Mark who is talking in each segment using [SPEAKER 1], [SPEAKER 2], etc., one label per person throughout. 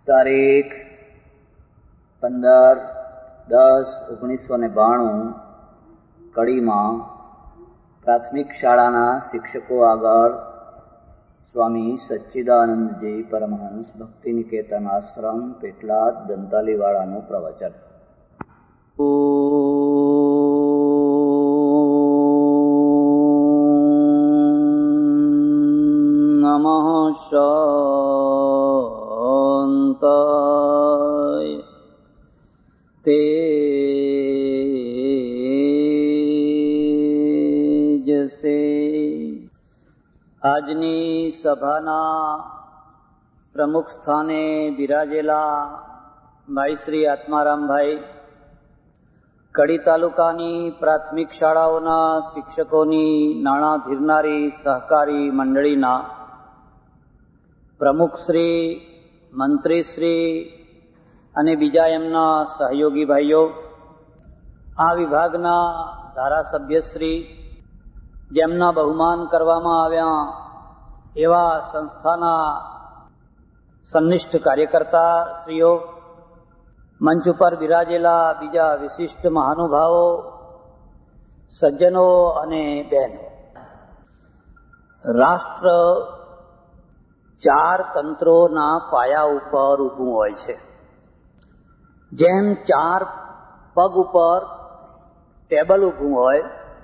[SPEAKER 1] તારીખ 15/10/1992 કડીમાં પ્રાથમિક શાળાના શિક્ષકો આગળ સ્વામી સચ્ચિદાનંદજી પરમહંસ ભક્તિ નિકેતન આશ્રમ પેટલાદ દંતાલીવાળાનું પ્રવચન. નમઃ શાંતાય તેજસે. આજની સભાના પ્રમુખ સ્થાને બિરાજેલા ભાઈ શ્રી આત્મારામભાઈ, કડી તાલુકાની પ્રાથમિક શાળાઓના શિક્ષકોની નાણાં ધીરનારી સહકારી મંડળીના પ્રમુખશ્રી, મંત્રીશ્રી અને બીજા એમના સહયોગી ભાઈઓ, આ વિભાગના ધારાસભ્યશ્રી, જેમના બહુમાન કરવામાં આવ્યા એવા સંસ્થાના સંનિષ્ઠ કાર્યકર્તા શ્રીઓ, મંચ ઉપર બિરાજેલા બીજા વિશિષ્ટ મહાનુભાવો, સજ્જનો અને બહેનો. રાષ્ટ્ર 4 તંત્રોના પાયા ઉપર ઊભું હોય છે. જેમ 4 પગ ઉપર ટેબલ ઊભું હોય,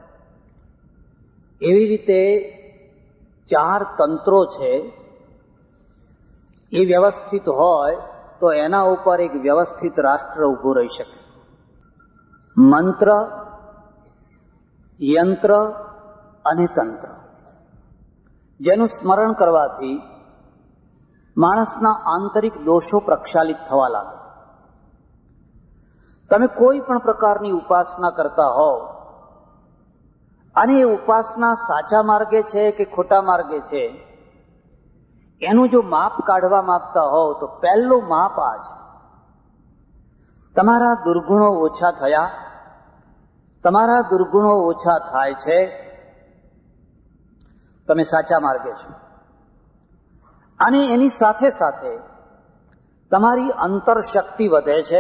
[SPEAKER 1] એવી રીતે 4 તંત્રો છે એ વ્યવસ્થિત હોય તો એના ઉપર એક વ્યવસ્થિત રાષ્ટ્ર ઊભું રહી શકે. મંત્ર, યંત્ર અને તંત્ર, જેનું સ્મરણ કરવાથી માણસના આંતરિક દોષો પ્રક્ષાલિત થવા લાગે. તમે કોઈ પણ પ્રકારની ઉપાસના કરતા હોવ અને એ ઉપાસના સાચા માર્ગે છે કે ખોટા માર્ગે છે, એનું જો માપ કાઢવા માંગતા હોવ તો પહેલું માપ આ છે. તમારા દુર્ગુણો ઓછા થયા, તમારા દુર્ગુણો ઓછા થાય છે, તમે સાચા માર્ગે છો. અને એની સાથે સાથે તમારી અંતર શક્તિ વધે છે,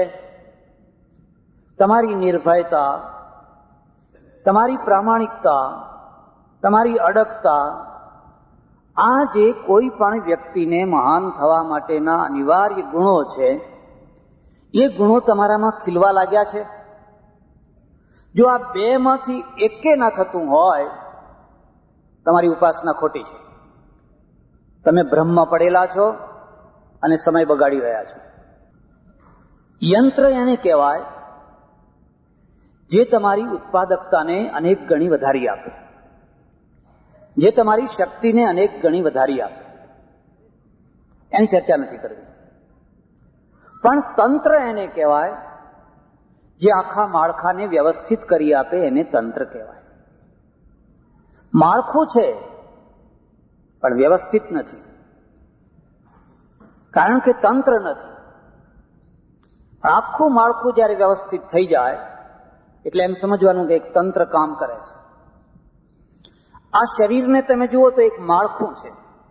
[SPEAKER 1] તમારી નિર્ભયતા, તમારી પ્રામાણિકતા, તમારી અડગતા, આ જે કોઈ પણ વ્યક્તિને મહાન થવા માટેના અનિવાર્ય ગુણો છે, એ ગુણો તમારામાં ખીલવા લાગ્યા છે. જો આ 2 માંથી એકે ના થતું હોય, તમારી ઉપાસના ખોટી છે. તમે ભ્રમમાં પડેલા છો અને સમય બગાડી રહ્યા છો. યંત્ર એને કહેવાય જે તમારી ઉત્પાદકતાને અનેક ગણી વધારી આપે, જે તમારી શક્તિને અનેક ગણી વધારી આપે. એની ચર્ચા નથી કરવી. પણ તંત્ર એને કહેવાય જે આખા માળખાને વ્યવસ્થિત કરી આપે, એને તંત્ર કહેવાય. માળખું છે પણ વ્યવસ્થિત નથી, કારણ કે તંત્ર નથી. આખું માળખું જ્યારે વ્યવસ્થિત થઈ જાય એટલે એમ સમજવાનું કે એક તંત્ર કામ કરે છે. આ શરીરને તમે જુઓ તો એક માળખું છે,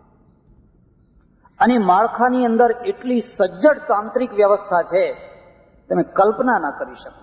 [SPEAKER 1] અને માળખાની અંદર એટલી સજ્જડ તાંત્રિક વ્યવસ્થા છે, તમે કલ્પના ના કરી શકો.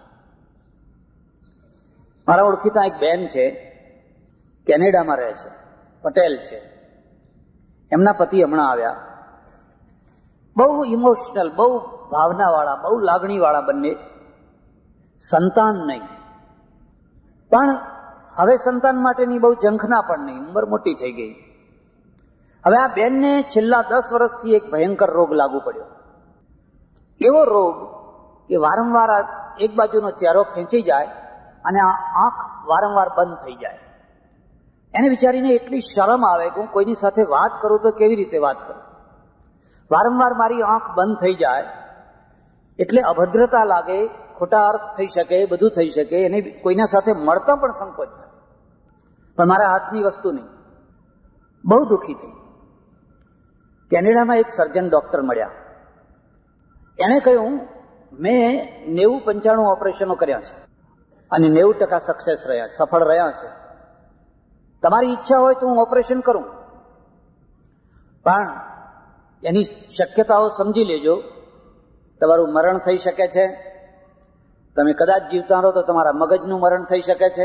[SPEAKER 1] મારા ઓળખીતા એક બેન છે, કેનેડામાં રહે છે, પટેલ છે. એમના પતિ હમણાં આવ્યા. બહુ ઇમોશનલ, બહુ ભાવનાવાળા, બહુ લાગણીવાળા બંને. સંતાન નહીં, પણ હવે સંતાન માટેની બહુ ઝંખના પણ નહીં, ઉંમર મોટી થઈ ગઈ. હવે આ બેનને છેલ્લા 10 વર્ષથી એક ભયંકર રોગ લાગુ પડ્યો. એવો રોગ કે વારંવાર એક બાજુનો ચહેરો ખેંચી જાય અને આ આંખ વારંવાર બંધ થઈ જાય. એને વિચારીને એટલી શરમ આવે કે હું કોઈની સાથે વાત કરું તો કેવી રીતે વાત કરું. વારંવાર મારી આંખ બંધ થઈ જાય એટલે અભદ્રતા લાગે, ખોટા અર્થ થઈ શકે, બધું થઈ શકે. એને કોઈના સાથે મળતા પણ સંકોચ થાય. પણ મારા હાથની વસ્તુ નહીં. બહુ દુઃખી થઈ. કેનેડામાં એક સર્જન ડોક્ટર મળ્યા. એણે કહ્યું, મેં 90-95 ઓપરેશનો કર્યા છે અને 90% સક્સેસ રહ્યા, સફળ રહ્યા છે. તમારી ઈચ્છા હોય તો હું ઓપરેશન કરું, પણ એની શક્યતાઓ સમજી લેજો તમારું મરણ થઈ શકે છે. તમે કદાચ જીવતા રહો તો તમારા મગજનું મરણ થઈ શકે છે.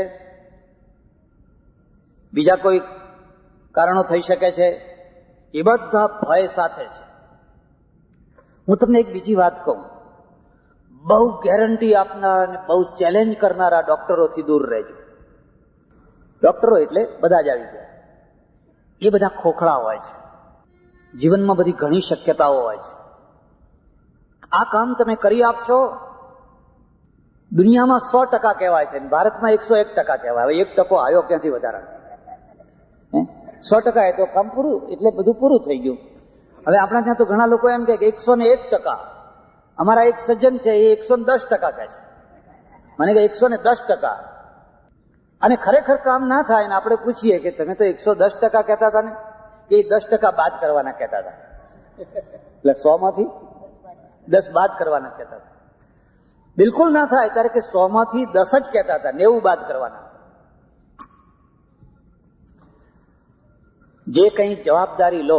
[SPEAKER 1] બીજા કોઈ કારણો થઈ શકે છે. એ બધા ભય સાથે છે. હું તમને એક બીજી વાત કહું, બહુ ગેરંટી આપનારા અને બહુ ચેલેન્જ કરનારા ડોક્ટરોથી દૂર રહેજો. ડોક્ટરો એટલે બધા જ આવી ગયા. એ બધા ખોખલા હોય છે. જીવનમાં બધી ઘણી શક્યતાઓ હોય છે. આ કામ તમે કરી આપશો, દુનિયામાં 100% કહેવાય છે, ભારતમાં 101% કહેવાય. હવે 1% આવ્યો ક્યાંથી વધારે? 100% એ તો કામ પૂરું, એટલે બધું પૂરું થઈ ગયું. હવે આપણા ત્યાં તો ઘણા લોકો એમ કે 101%. અમારા એક સજ્જન છે એ 110% કહે છે. મને કે 110%. અને ખરેખર કામ ના થાય ને આપણે પૂછીએ કે તમે તો 110% કહેતા હતા ને, એ 10% બાદ કરવાના કહેતા હતા. એટલે 100 માંથી 10 બાદ કરવાના કહેતા હતા. બિલકુલ ના થાય ત્યારે કે 100 માંથી 10 જ કહેતા હતા, 90 બાદ કરવાના. જે કંઈ જવાબદારી લો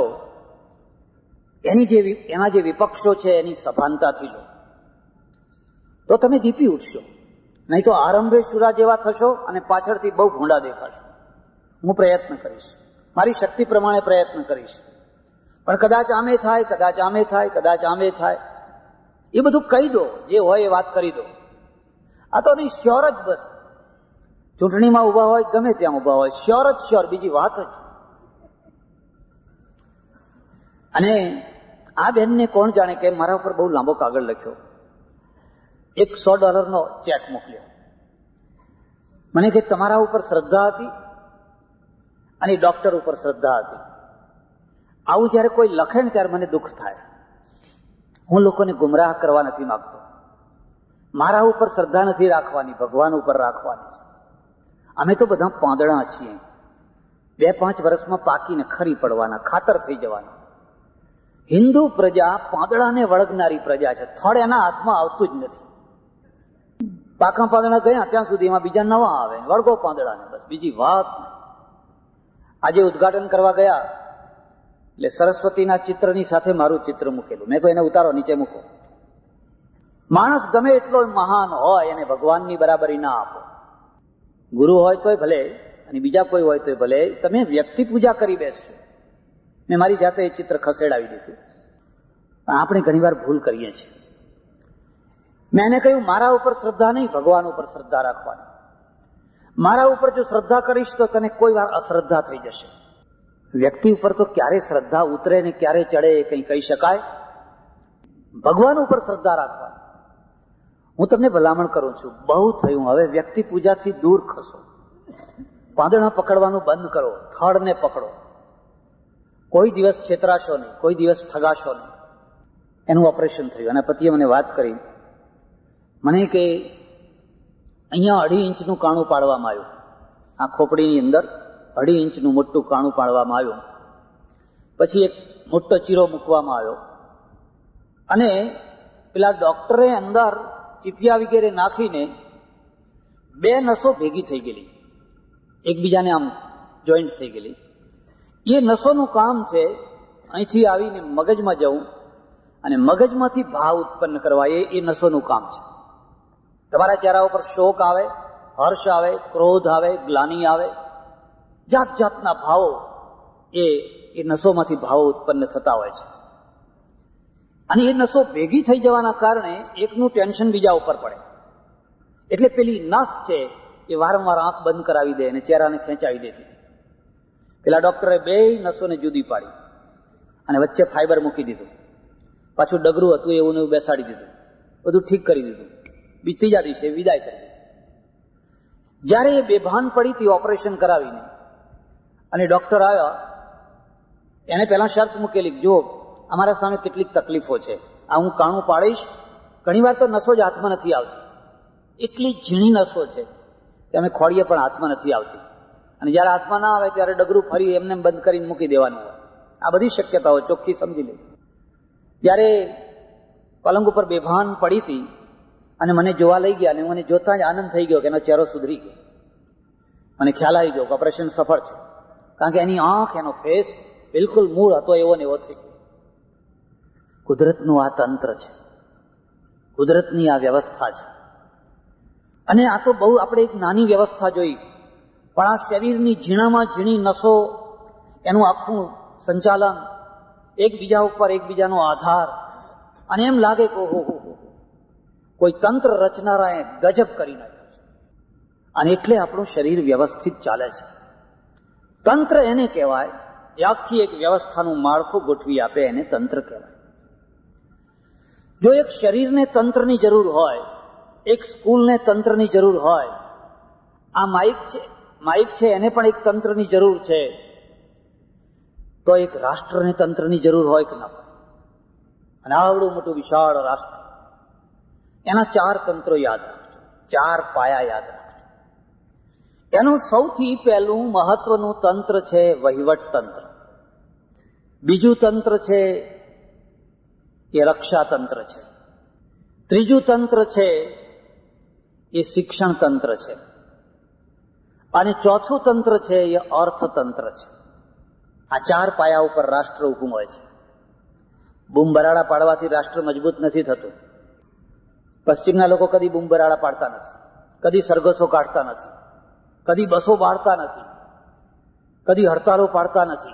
[SPEAKER 1] એના જે વિપક્ષો છે એની સભાનતાથી લો, તો તમે દીપી ઉઠશો. નહીં તો આરંભે શુરા જેવા થશો અને પાછળથી બહુ ભૂંડા દેખાશો. હું પ્રયત્ન કરીશ, મારી શક્તિ પ્રમાણે પ્રયત્ન કરીશ, પણ કદાચ આમે થાય, કદાચ આમે થાય, કદાચ આમે થાય. એ બધું કહી દો, જે હોય એ વાત કરી દો. આ તો નહીં, શ્યોર જ બસ. ચૂંટણીમાં ઉભા હોય, ગમે ત્યાં ઉભા હોય, શ્યોર જ શ્યોર, બીજી વાત જ. અને આ બેનને કોણ જાણે કે મારા ઉપર બહુ લાંબો કાગળ લખ્યો, એક $100 ચેક મોકલ્યો. મને કે તમારા ઉપર શ્રદ્ધા હતી અને ડોક્ટર ઉપર શ્રદ્ધા હતી. આવું જયારે કોઈ લખે ને ત્યારે મને દુઃખ થાય. હું લોકોને ગુમરાહ કરવા નથી માંગતો. મારા ઉપર શ્રદ્ધા નથી રાખવાની, ભગવાન ઉપર રાખવાની છે. અમે તો બધા પાંદડા છીએ. 2-5 વર્ષમાં પાકીને ખરી પડવાના, ખાતર થઈ જવાના. હિન્દુ પ્રજા પાંદડાને વળગનારી પ્રજા છે. થડ એના હાથમાં આવતું જ નથી. પાકા પાંદડા ગયા ત્યાં સુધીમાં બીજા નવા આવે, વળગો પાંદડાને, બસ બીજી વાત. આજે ઉદઘાટન કરવા ગયા એટલે સરસ્વતીના ચિત્રની સાથે મારું ચિત્ર મૂકેલું. મેં કહ્યું એને ઉતારો, નીચે મૂકો. માણસ ગમે એટલો મહાન હોય એને ભગવાનની બરાબરી ના આપો. ગુરુ હોય તોય ભલે અને બીજા કોઈ હોય તોય ભલે, તમે વ્યક્તિ પૂજા કરી બેસશો. મેં મારી જાતે એ ચિત્ર ખસેડાવી દીધું. આપણે ઘણીવાર ભૂલ કરીએ છીએ. મેં એને કહ્યું મારા ઉપર શ્રદ્ધા નહીં, ભગવાન ઉપર શ્રદ્ધા રાખવાની. મારા ઉપર જો શ્રદ્ધા કરીશ તો તને કોઈ વાર અશ્રદ્ધા થઈ જશે. વ્યક્તિ ઉપર તો ક્યારે શ્રદ્ધા ઉતરે ને ક્યારે ચડે એ કંઈ કહી શકાય. ભગવાન ઉપર શ્રદ્ધા રાખવાની. હું તમને ભલામણ કરું છું, બહુ થયું, હવે વ્યક્તિ પૂજાથી દૂર ખસો. પાંદડા પકડવાનું બંધ કરો, થડને પકડો. કોઈ દિવસ છેતરાશો નહીં, કોઈ દિવસ ઠગાશો નહીં. એનું ઓપરેશન થયું અને પતિએ મને વાત કરી. મને કે અહીંયા 2.5 ઇંચનું કાણું પાડવામાં આવ્યું. આ ખોપડીની અંદર 2.5 ઇંચનું મોટું કાણું પાડવામાં આવ્યું. પછી એક મોટો ચીરો મૂકવામાં આવ્યો અને પેલા ડોક્ટરે અંદર ચીપિયા વગેરે નાખીને 2 નસો ભેગી થઈ ગયેલી, એકબીજાને આમ જોઈન્ટ થઈ ગયેલી. એ નસોનું કામ છે અહીંથી આવીને મગજમાં જવું અને મગજમાંથી ભાવ ઉત્પન્ન કરવા. એ નસોનું કામ છે. તમારા ચહેરા ઉપર શોક આવે, હર્ષ આવે, ક્રોધ આવે, ગ્લાનિ આવે, જાત જાતના ભાવો એ નસોમાંથી ભાવો ઉત્પન્ન થતા હોય છે. અને એ નસો ભેગી થઈ જવાના કારણે એકનું ટેન્શન બીજા ઉપર પડે. એટલે પેલી નસ છે એ વારંવાર આંખ બંધ કરાવી દે અને ચહેરાને ખેંચાવી દેતી. પેલા ડોક્ટરે 2 નસોને જુદી પાડી અને વચ્ચે ફાઈબર મૂકી દીધું. પાછું ડગરું હતું એવું ને એવું બેસાડી દીધું. બધું ઠીક કરી દીધું. ત્રીજા દિવસે વિદાય કરી દીધી. જયારે એ બેભાન પડી હતી ઓપરેશન કરાવીને અને ડોક્ટર આવ્યા, એને પહેલા શરત મૂકેલી, જો અમારા સામે કેટલીક તકલીફો છે, આ હું કાણું પાડીશ. ઘણી વાર તો નસો જ હાથમાં નથી આવતી, એટલી ઝીણી નસો છે કે અમે ખોડીએ પણ હાથમાં નથી આવતી. અને જયારે હાથમાં ના આવે ત્યારે ડગરું ફરી એમને બંધ કરીને મૂકી દેવાનું હોય. આ બધી શક્યતાઓ ચોખ્ખી સમજી લે. જયારે પલંગ ઉપર બેભાન પડી હતી અને મને જોવા લઈ ગયા અને મને જોતા જ આનંદ થઈ ગયો કે એનો ચહેરો સુધરી ગયો. મને ખ્યાલ આવી ગયો કે ઓપરેશન સફળ છે, કારણ કે એની આંખ, એનો ફેસ બિલકુલ મૂળ હતો એવો ને એવો થઈ ગયો. કુદરતનું આ તંત્ર છે. કુદરતની આ વ્યવસ્થા છે. અને આ તો બહુ આપણે એક નાની વ્યવસ્થા જોઈ, પણ આ શરીરની ઝીણામાં ઝીણી નસો, એનું આખું સંચાલન, એકબીજા ઉપર એકબીજાનો આધાર, અને એમ લાગે કે ઓહો કોઈ તંત્ર રચનારાએ ગજબ કરી નાખ્યું છે. અને એટલે આપણું શરીર વ્યવસ્થિત ચાલે છે. તંત્ર એને કહેવાય, એ આખી એક વ્યવસ્થાનું માળખું ગોઠવી આપે એને તંત્ર કહેવાય. જો એક શરીરને તંત્રની જરૂર હોય, એક સ્કૂલને તંત્રની જરૂર હોય, આ માઇક છે એને પણ એક તંત્રની જરૂર છે, તો એક રાષ્ટ્રને તંત્રની જરૂર હોય કે ના? અને આવડું મોટું વિશાળ રાષ્ટ્ર, એના 4 તંત્રો યાદ રાખજો, 4 પાયા યાદ રાખજો. એનું સૌથી પહેલું મહત્વનું તંત્ર છે વહીવટ તંત્ર. બીજું તંત્ર છે એ રક્ષા તંત્ર છે. ત્રીજું તંત્ર છે એ શિક્ષણ તંત્ર છે. અને ચોથું તંત્ર છે એ અર્થતંત્ર છે. આ 4 પાયા ઉપર રાષ્ટ્ર ઊભું હોય છે. બૂમ બરાડા પાડવાથી રાષ્ટ્ર મજબૂત નથી થતું. પશ્ચિમના લોકો કદી બૂમ બરાડા પાડતા નથી, કદી સરઘસો કાઢતા નથી, કદી બસો બાળતા નથી, કદી હડતાલો પાડતા નથી,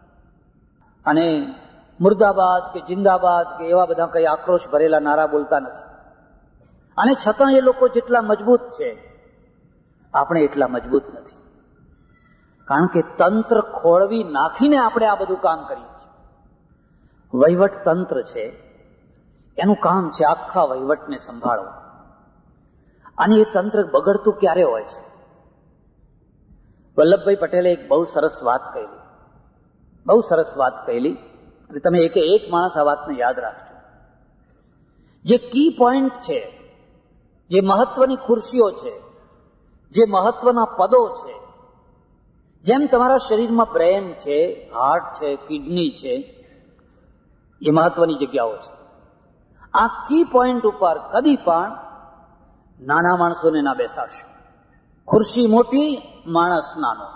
[SPEAKER 1] અને મુર્દાબાદ કે જિંદાબાદ કે એવા બધા કઈ આક્રોશ ભરેલા નારા બોલતા નથી. અને છતાં એ લોકો જેટલા મજબૂત છે, આપણે એટલા મજબૂત નથી. કારણ કે તંત્ર ખોળવી નાખીને આપણે આ બધું કામ કરીએ છીએ. વહીવટ તંત્ર છે, એનું કામ છે આખા વહીવટને સંભાળવું. અને એ તંત્ર બગડતું ક્યારે હોય છે? વલ્લભભાઈ પટેલે એક બહુ સરસ વાત કહેલી, બહુ સરસ વાત કહેલી, અને તમે એક માણસ આ વાતને યાદ રાખજો. જે કી પોઈન્ટ છે, જે મહત્વની ખુરશીઓ છે, જે મહત્વના પદો છે, જેમ તમારા શરીરમાં બ્રેન છે, હાર્ટ છે, કિડની છે, એ મહત્વની જગ્યાઓ છે. આ કી પોઈન્ટ ઉપર કદી પણ નાના માણસોને ના બેસાડશો. ખુરશી મોટી, માણસ નાનો.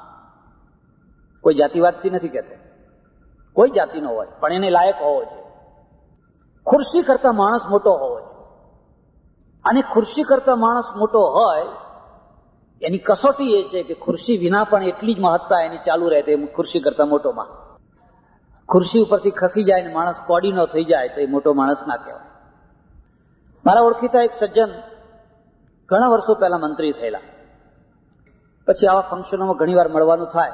[SPEAKER 1] કોઈ જાતિવાદથી નથી કહેતો, કોઈ જાતિનો હોય પણ એને લાયક હોવો જોઈએ. ખુરશી કરતા માણસ મોટો હોવો જોઈએ. અને ખુરશી કરતા માણસ મોટો હોય એની કસોટી એ છે કે ખુરશી વિના પણ એટલી જ મહત્તા એની ચાલુ રહે તે ખુરશી કરતા મોટો માણસ. ખુરશી ઉપરથી ખસી જાય ને માણસ કોડીનો થઈ જાય તો એ મોટો માણસ ના કહેવાય. મારા ઓળખીતા એક સજ્જન ઘણા વર્ષો પહેલા મંત્રી થયેલા, પછી આવા ફંક્શનોમાં ઘણી વાર મળવાનું થાય,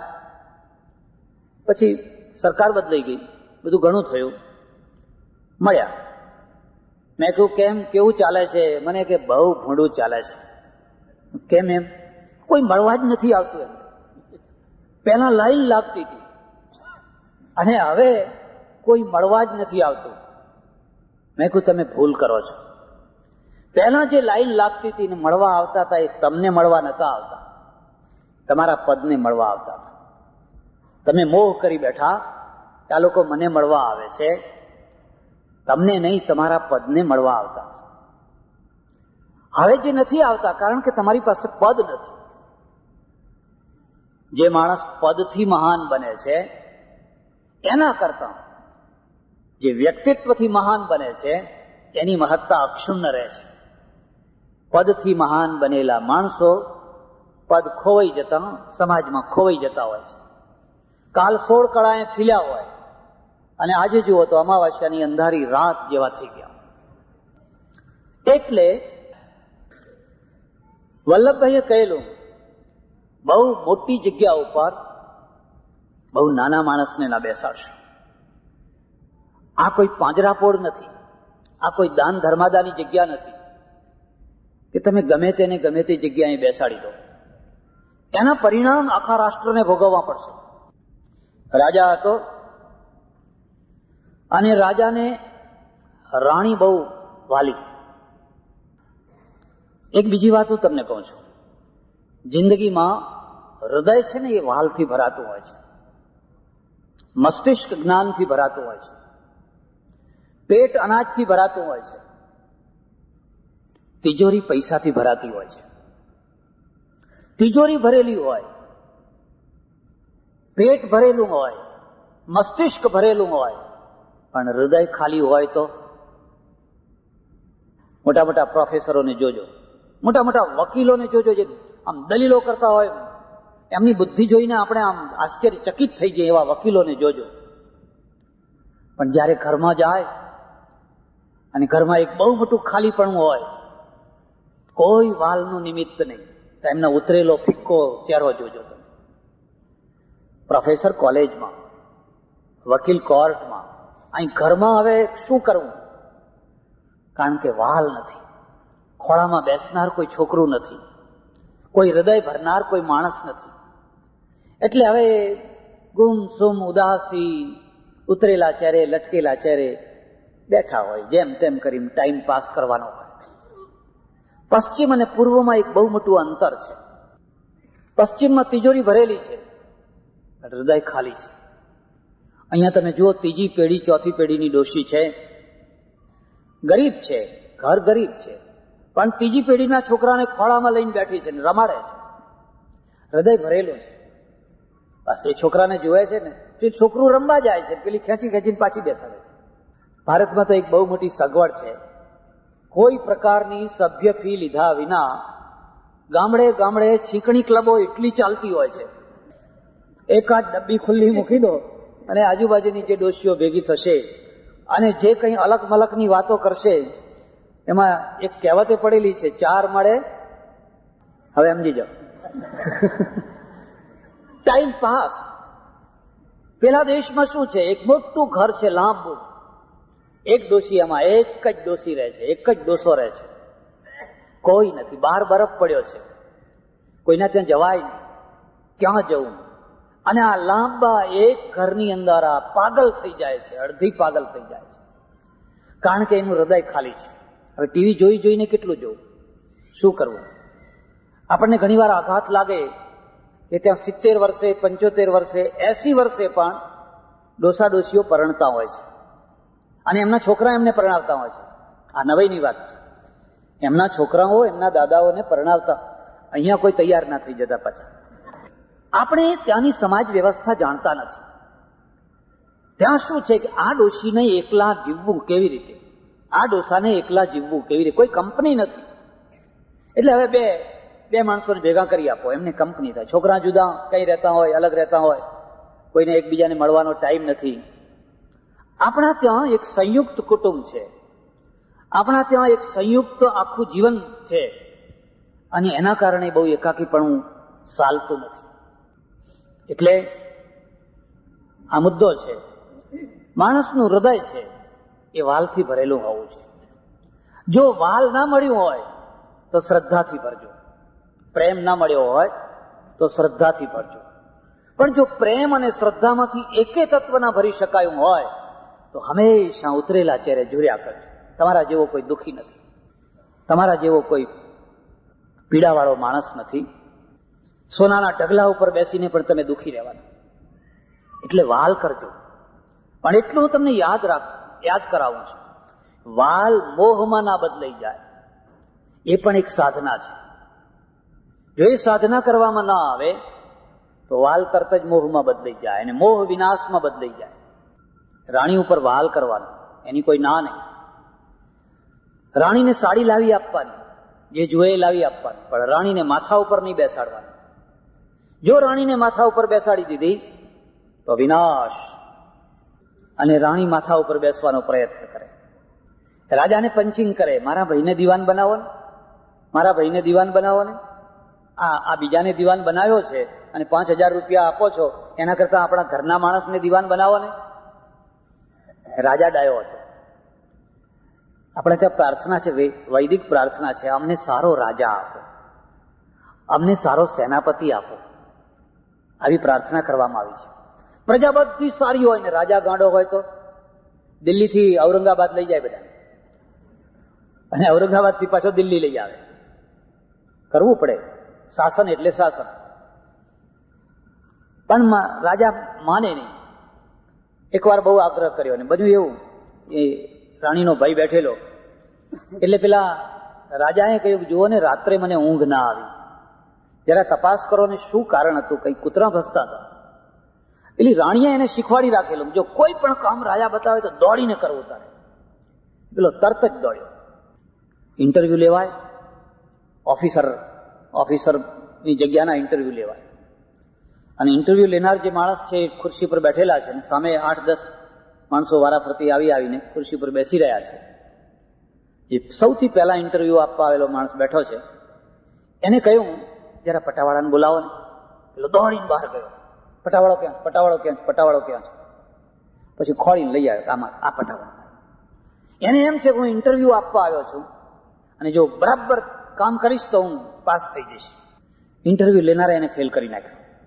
[SPEAKER 1] પછી સરકાર બદલાઈ ગઈ, બધું ઘણું થયું, મળ્યા. મેં કહ્યું કેવું ચાલે છે? મને કે બહુ ભૂંડું ચાલે છે. કેમ એમ? કોઈ મળવા જ નથી આવતું એમ. પહેલા લાઈન લાગતી હતી અને હવે કોઈ મળવા જ નથી આવતું. મેં કહ્યું તમે ભૂલ કરો છો. પહેલા જે લાઈન લાગતી હતી ને મળવા આવતા હતા એ તમને મળવા નતા આવતા, તમારા પદને મળવા આવતા હતા. તમે મોહ કરી બેઠા કે આ લોકો મને મળવા આવે છે, તમને નહીં, તમારા પદને મળવા આવતા. હવે જે નથી આવતા કારણ કે તમારી પાસે પદ નથી. જે માણસ પદથી મહાન બને છે એના કરતા જે વ્યક્તિત્વથી મહાન બને છે એની મહત્તા અક્ષુણ્ણ રહે છે. પદથી મહાન બનેલા માણસો પદ ખોવાઈ જતા સમાજમાં ખોવાઈ જતા હોય છે. કાલ 16 કળાએ ખીલ્યા હોય અને આજે જુઓ તો અમાવાસ્યાની અંધારી રાત જેવા થઈ ગયા. એટલે વલ્લભભાઈએ કહેલું, બહુ મોટી જગ્યા ઉપર બહુ નાના માણસને ના બેસાડશો. આ કોઈ પાંજરાપોળ નથી, આ કોઈ દાન ધર્માદાની જગ્યા નથી કે તમે ગમે તેને ગમે તે જગ્યાએ બેસાડી દો. એના પરિણામ આખા રાષ્ટ્રને ભોગવવા પડશે. રાજા હતો અને રાજાને રાણી બહુ વાલી. એક બીજી વાત હું તમને કહું છું, જિંદગીમાં હૃદય છે ને એ વાલથી ભરાતું હોય છે, મસ્તિષ્ક જ્ઞાનથી ભરાતું હોય છે, પેટ અનાજથી ભરાતું હોય છે, તિજોરી પૈસાથી ભરાતી હોય છે. તિજોરી ભરેલી હોય, પેટ ભરેલું હોય, મસ્તિષ્ક ભરેલું હોય, પણ હૃદય ખાલી હોય તો મોટા મોટા પ્રોફેસરોને જોજો, મોટા મોટા વકીલોને જોજો, જે આમ દલીલો કરતા હોય, એમની બુદ્ધિ જોઈને આપણે આમ આશ્ચર્યચકિત થઈ જાય એવા વકીલોને જોજો. પણ જ્યારે ઘરમાં જાય અને ઘરમાં એક બહુ મોટું ખાલીપણું હોય, કોઈ વાલનું નિમિત્ત નહીં, તો એમનો ઉતરેલો ફિક્કો ચહેરો જોજો તમે. પ્રોફેસર કોલેજમાં, વકીલ કોર્ટમાં, અહીં ઘરમાં હવે શું કરવું? કારણ કે વાલ નથી, ખોળામાં બેસનાર કોઈ છોકરું નથી, કોઈ હૃદય ભરનાર કોઈ માણસ નથી. એટલે હવે ગુમસુમ, ઉદાસી, ઉતરેલા ચહેરે, લટકેલા ચહેરે બેઠા હોય, જેમ તેમ કરીને ટાઈમ પાસ કરવાનો હોય. પશ્ચિમ અને પૂર્વમાં એક બહુ મોટું અંતર છે. પશ્ચિમમાં તિજોરી ભરેલી છે, હૃદય ખાલી છે. અહીંયા તમે જુઓ, ત્રીજી પેઢી ચોથી પેઢીની ડોશી છે, ગરીબ છે, ઘર ગરીબ છે, પણ ત્રીજી પેઢીના છોકરાને ખોળામાં લઈને બેઠી છે ને રમાડે છે, હૃદય ભરેલું છે. બસ એ છોકરાને જોવે છે ને, તે છોકરું રમવા જાય છે, પેલી ખેંચી ખેંચીને પાછી બેસાડે છે. ભારતમાં તો એક બહુ મોટી સગવડ છે, કોઈ પ્રકારની સભ્ય ફી લીધા વિના ગામડે ગામડે છીકણી ક્લબો એટલી ચાલતી હોય છે. એકાદ ડબ્બી ખુલ્લી મૂકી દો અને આજુબાજુની જે ડોશીઓ ભેગી થશે અને જે કંઈ અલગ મલકની વાતો કરશે, એમાં એક કહેવતે પડેલી છે, 4 મળે, હવે સમજી જાઓ, ટાઈમ પાસ. પેલા દેશમાં શું છે, એક મોટું ઘર છે લાંબુ, એક ડોશી, એમાં એક જ ડોશી રહે છે, એક જ ડોસો રહે છે, કોઈ નથી. બહાર બરફ પડ્યો છે, કોઈના ત્યાં જવાય નહીં, ક્યાં જવું? અને આ લાંબા એક ઘરની અંદર આ પાગલ થઈ જાય છે, અડધી પાગલ થઈ જાય છે, કારણ કે એનું હૃદય ખાલી છે. હવે ટીવી જોઈ જોઈને કેટલું જોવું, શું કરવું? આપણને ઘણીવાર આઘાત લાગે કે ત્યાં 70 વર્ષે, 75 વર્ષે, 80 વર્ષે પણ ડોસા ડોશીઓ પરણતા હોય છે અને એમના છોકરા એમને પરણાવતા હોય છે. આ નવાઈની વાત છે, એમના છોકરાઓ એમના દાદાઓને પરણાવતા. અહીંયા કોઈ તૈયાર ના થઈ જતા પાછા. આપણે ત્યાંની સમાજ વ્યવસ્થા જાણતા નથી. ત્યાં શું છે કે આ ડોશીને એકલા જીવવું કેવી રીતે, આ ડોસાને એકલા જીવવું કેવી રીતે? કોઈ કંપની નથી. એટલે હવે બે માણસોને ભેગા કરી આપો, એમને કંપની થાય. છોકરા જુદા કઈ રહેતા હોય, અલગ રહેતા હોય, કોઈને એકબીજાને મળવાનો ટાઈમ નથી. આપણા ત્યાં એક સંયુક્ત કુટુંબ છે, આપણા ત્યાં એક સંયુક્ત આખું જીવન છે અને એના કારણે બહુ એકાકીપણું ચાલતું નથી. એટલે આ મુદ્દો છે, માણસનું હૃદય છે એ વાલથી ભરેલું હોવું છે. જો વાલ ના મળ્યું હોય તો શ્રદ્ધાથી ભરજો, પ્રેમ ના મળ્યો હોય તો શ્રદ્ધાથી ભરજો. પણ જો પ્રેમ અને શ્રદ્ધામાંથી એકે તત્વ ના ભરી શકાયું હોય તો હંમેશા ઉતરેલા ચહેરે ઝૂર્યા કરજો. તમારા જેવો કોઈ દુઃખી નથી, તમારા જેવો કોઈ પીડાવાળો માણસ નથી. સોનાના ઢગલા ઉપર બેસીને પણ તમે દુઃખી રહેવાના. એટલે વાલ કરજો. પણ એટલું હું તમને યાદ કરાવું છું, વાલ મોહમાં ના બદલાઈ જાય, એ પણ એક સાધના છે. જો એ સાધના કરવામાં ના આવે તો વાલ તરત જ મોહમાં બદલાઈ જાય અને મોહ વિનાશમાં બદલાઈ જાય. રાણી ઉપર વાલ કરવાનો, એની કોઈ ના નહીં. રાણીને સાડી લાવી આપવાની, જે જુએ એ લાવી આપવાની, પણ રાણીને માથા ઉપર નહીં બેસાડવાની. જો રાણીને માથા ઉપર બેસાડી દીધી તો વિનાશ. અને રાણી માથા ઉપર બેસવાનો પ્રયત્ન કરે, રાજાને પંચિંગ કરે, મારા ભાઈને દીવાન બનાવો ને, મારા ભાઈને દીવાન બનાવો ને. આ બીજાને દીવાન બનાવ્યો છે અને 5000 રૂપિયા આપો છો, એના કરતા આપણા ઘરના માણસને દીવાન બનાવો ને. રાજા ડાયો હતો. આપણે ત્યાં પ્રાર્થના છે, વૈદિક પ્રાર્થના છે, અમને સારો રાજા આપો, અમને સારો સેનાપતિ આપો. આવી પ્રાર્થના કરવામાં આવી છે. પ્રજા બધી સારી હોય ને રાજા ગાંડો હોય તો દિલ્હીથી ઔરંગાબાદ લઈ જાય બધા, અને ઔરંગાબાદથી પાછો દિલ્હી લઈ આવે. કરવું પડે, શાસન એટલે શાસન. પણ રાજા માને નહીં. એકવાર બહુ આગ્રહ કર્યો ને બધું એવું, એ રાણીનો ભાઈ બેઠેલો, એટલે પેલા રાજાએ કહ્યું, જુઓ ને રાત્રે મને ઊંઘ ના આવી, જરા તપાસ કરો ને શું કારણ હતું, કઈ કૂતરા ભસતા હતા. એટલે રાણીએ એને શીખવાડી રાખેલું, જો કોઈ પણ કામ રાજા બતાવે તો દોડીને કરવું તારે. પેલો તરત જ દોડ્યો ઇન્ટરવ્યુ લેવાય, ઓફિસરની જગ્યાના ઇન્ટરવ્યુ લેવાય. અને ઇન્ટરવ્યુ લેનાર જે માણસ છે એ ખુરશી પર બેઠેલા છે અને સામે 8-10 માણસો વારાફરતી આવીને ખુરશી પર બેસી રહ્યા છે. જે સૌથી પહેલા ઇન્ટરવ્યુ આપવા આવેલો માણસ બેઠો છે એને કહ્યું, જરા પટાવાળાને બોલાવો ને. પેલો દોડીને બહાર ગયો, પટાવાળો ક્યાં, પટાવાળો ક્યાં, પટાવાળો ક્યાં છે? પછી ખોળીને લઈ આવ્યો, આમાં આ પટાવાળો. એને એમ છે કે હું ઇન્ટરવ્યુ આપવા આવ્યો છું અને જો બરાબર કામ કરીશ તો હું પાસ થઈ જઈશ. ઇન્ટરવ્યુ લેનારા એને ફેલ કરી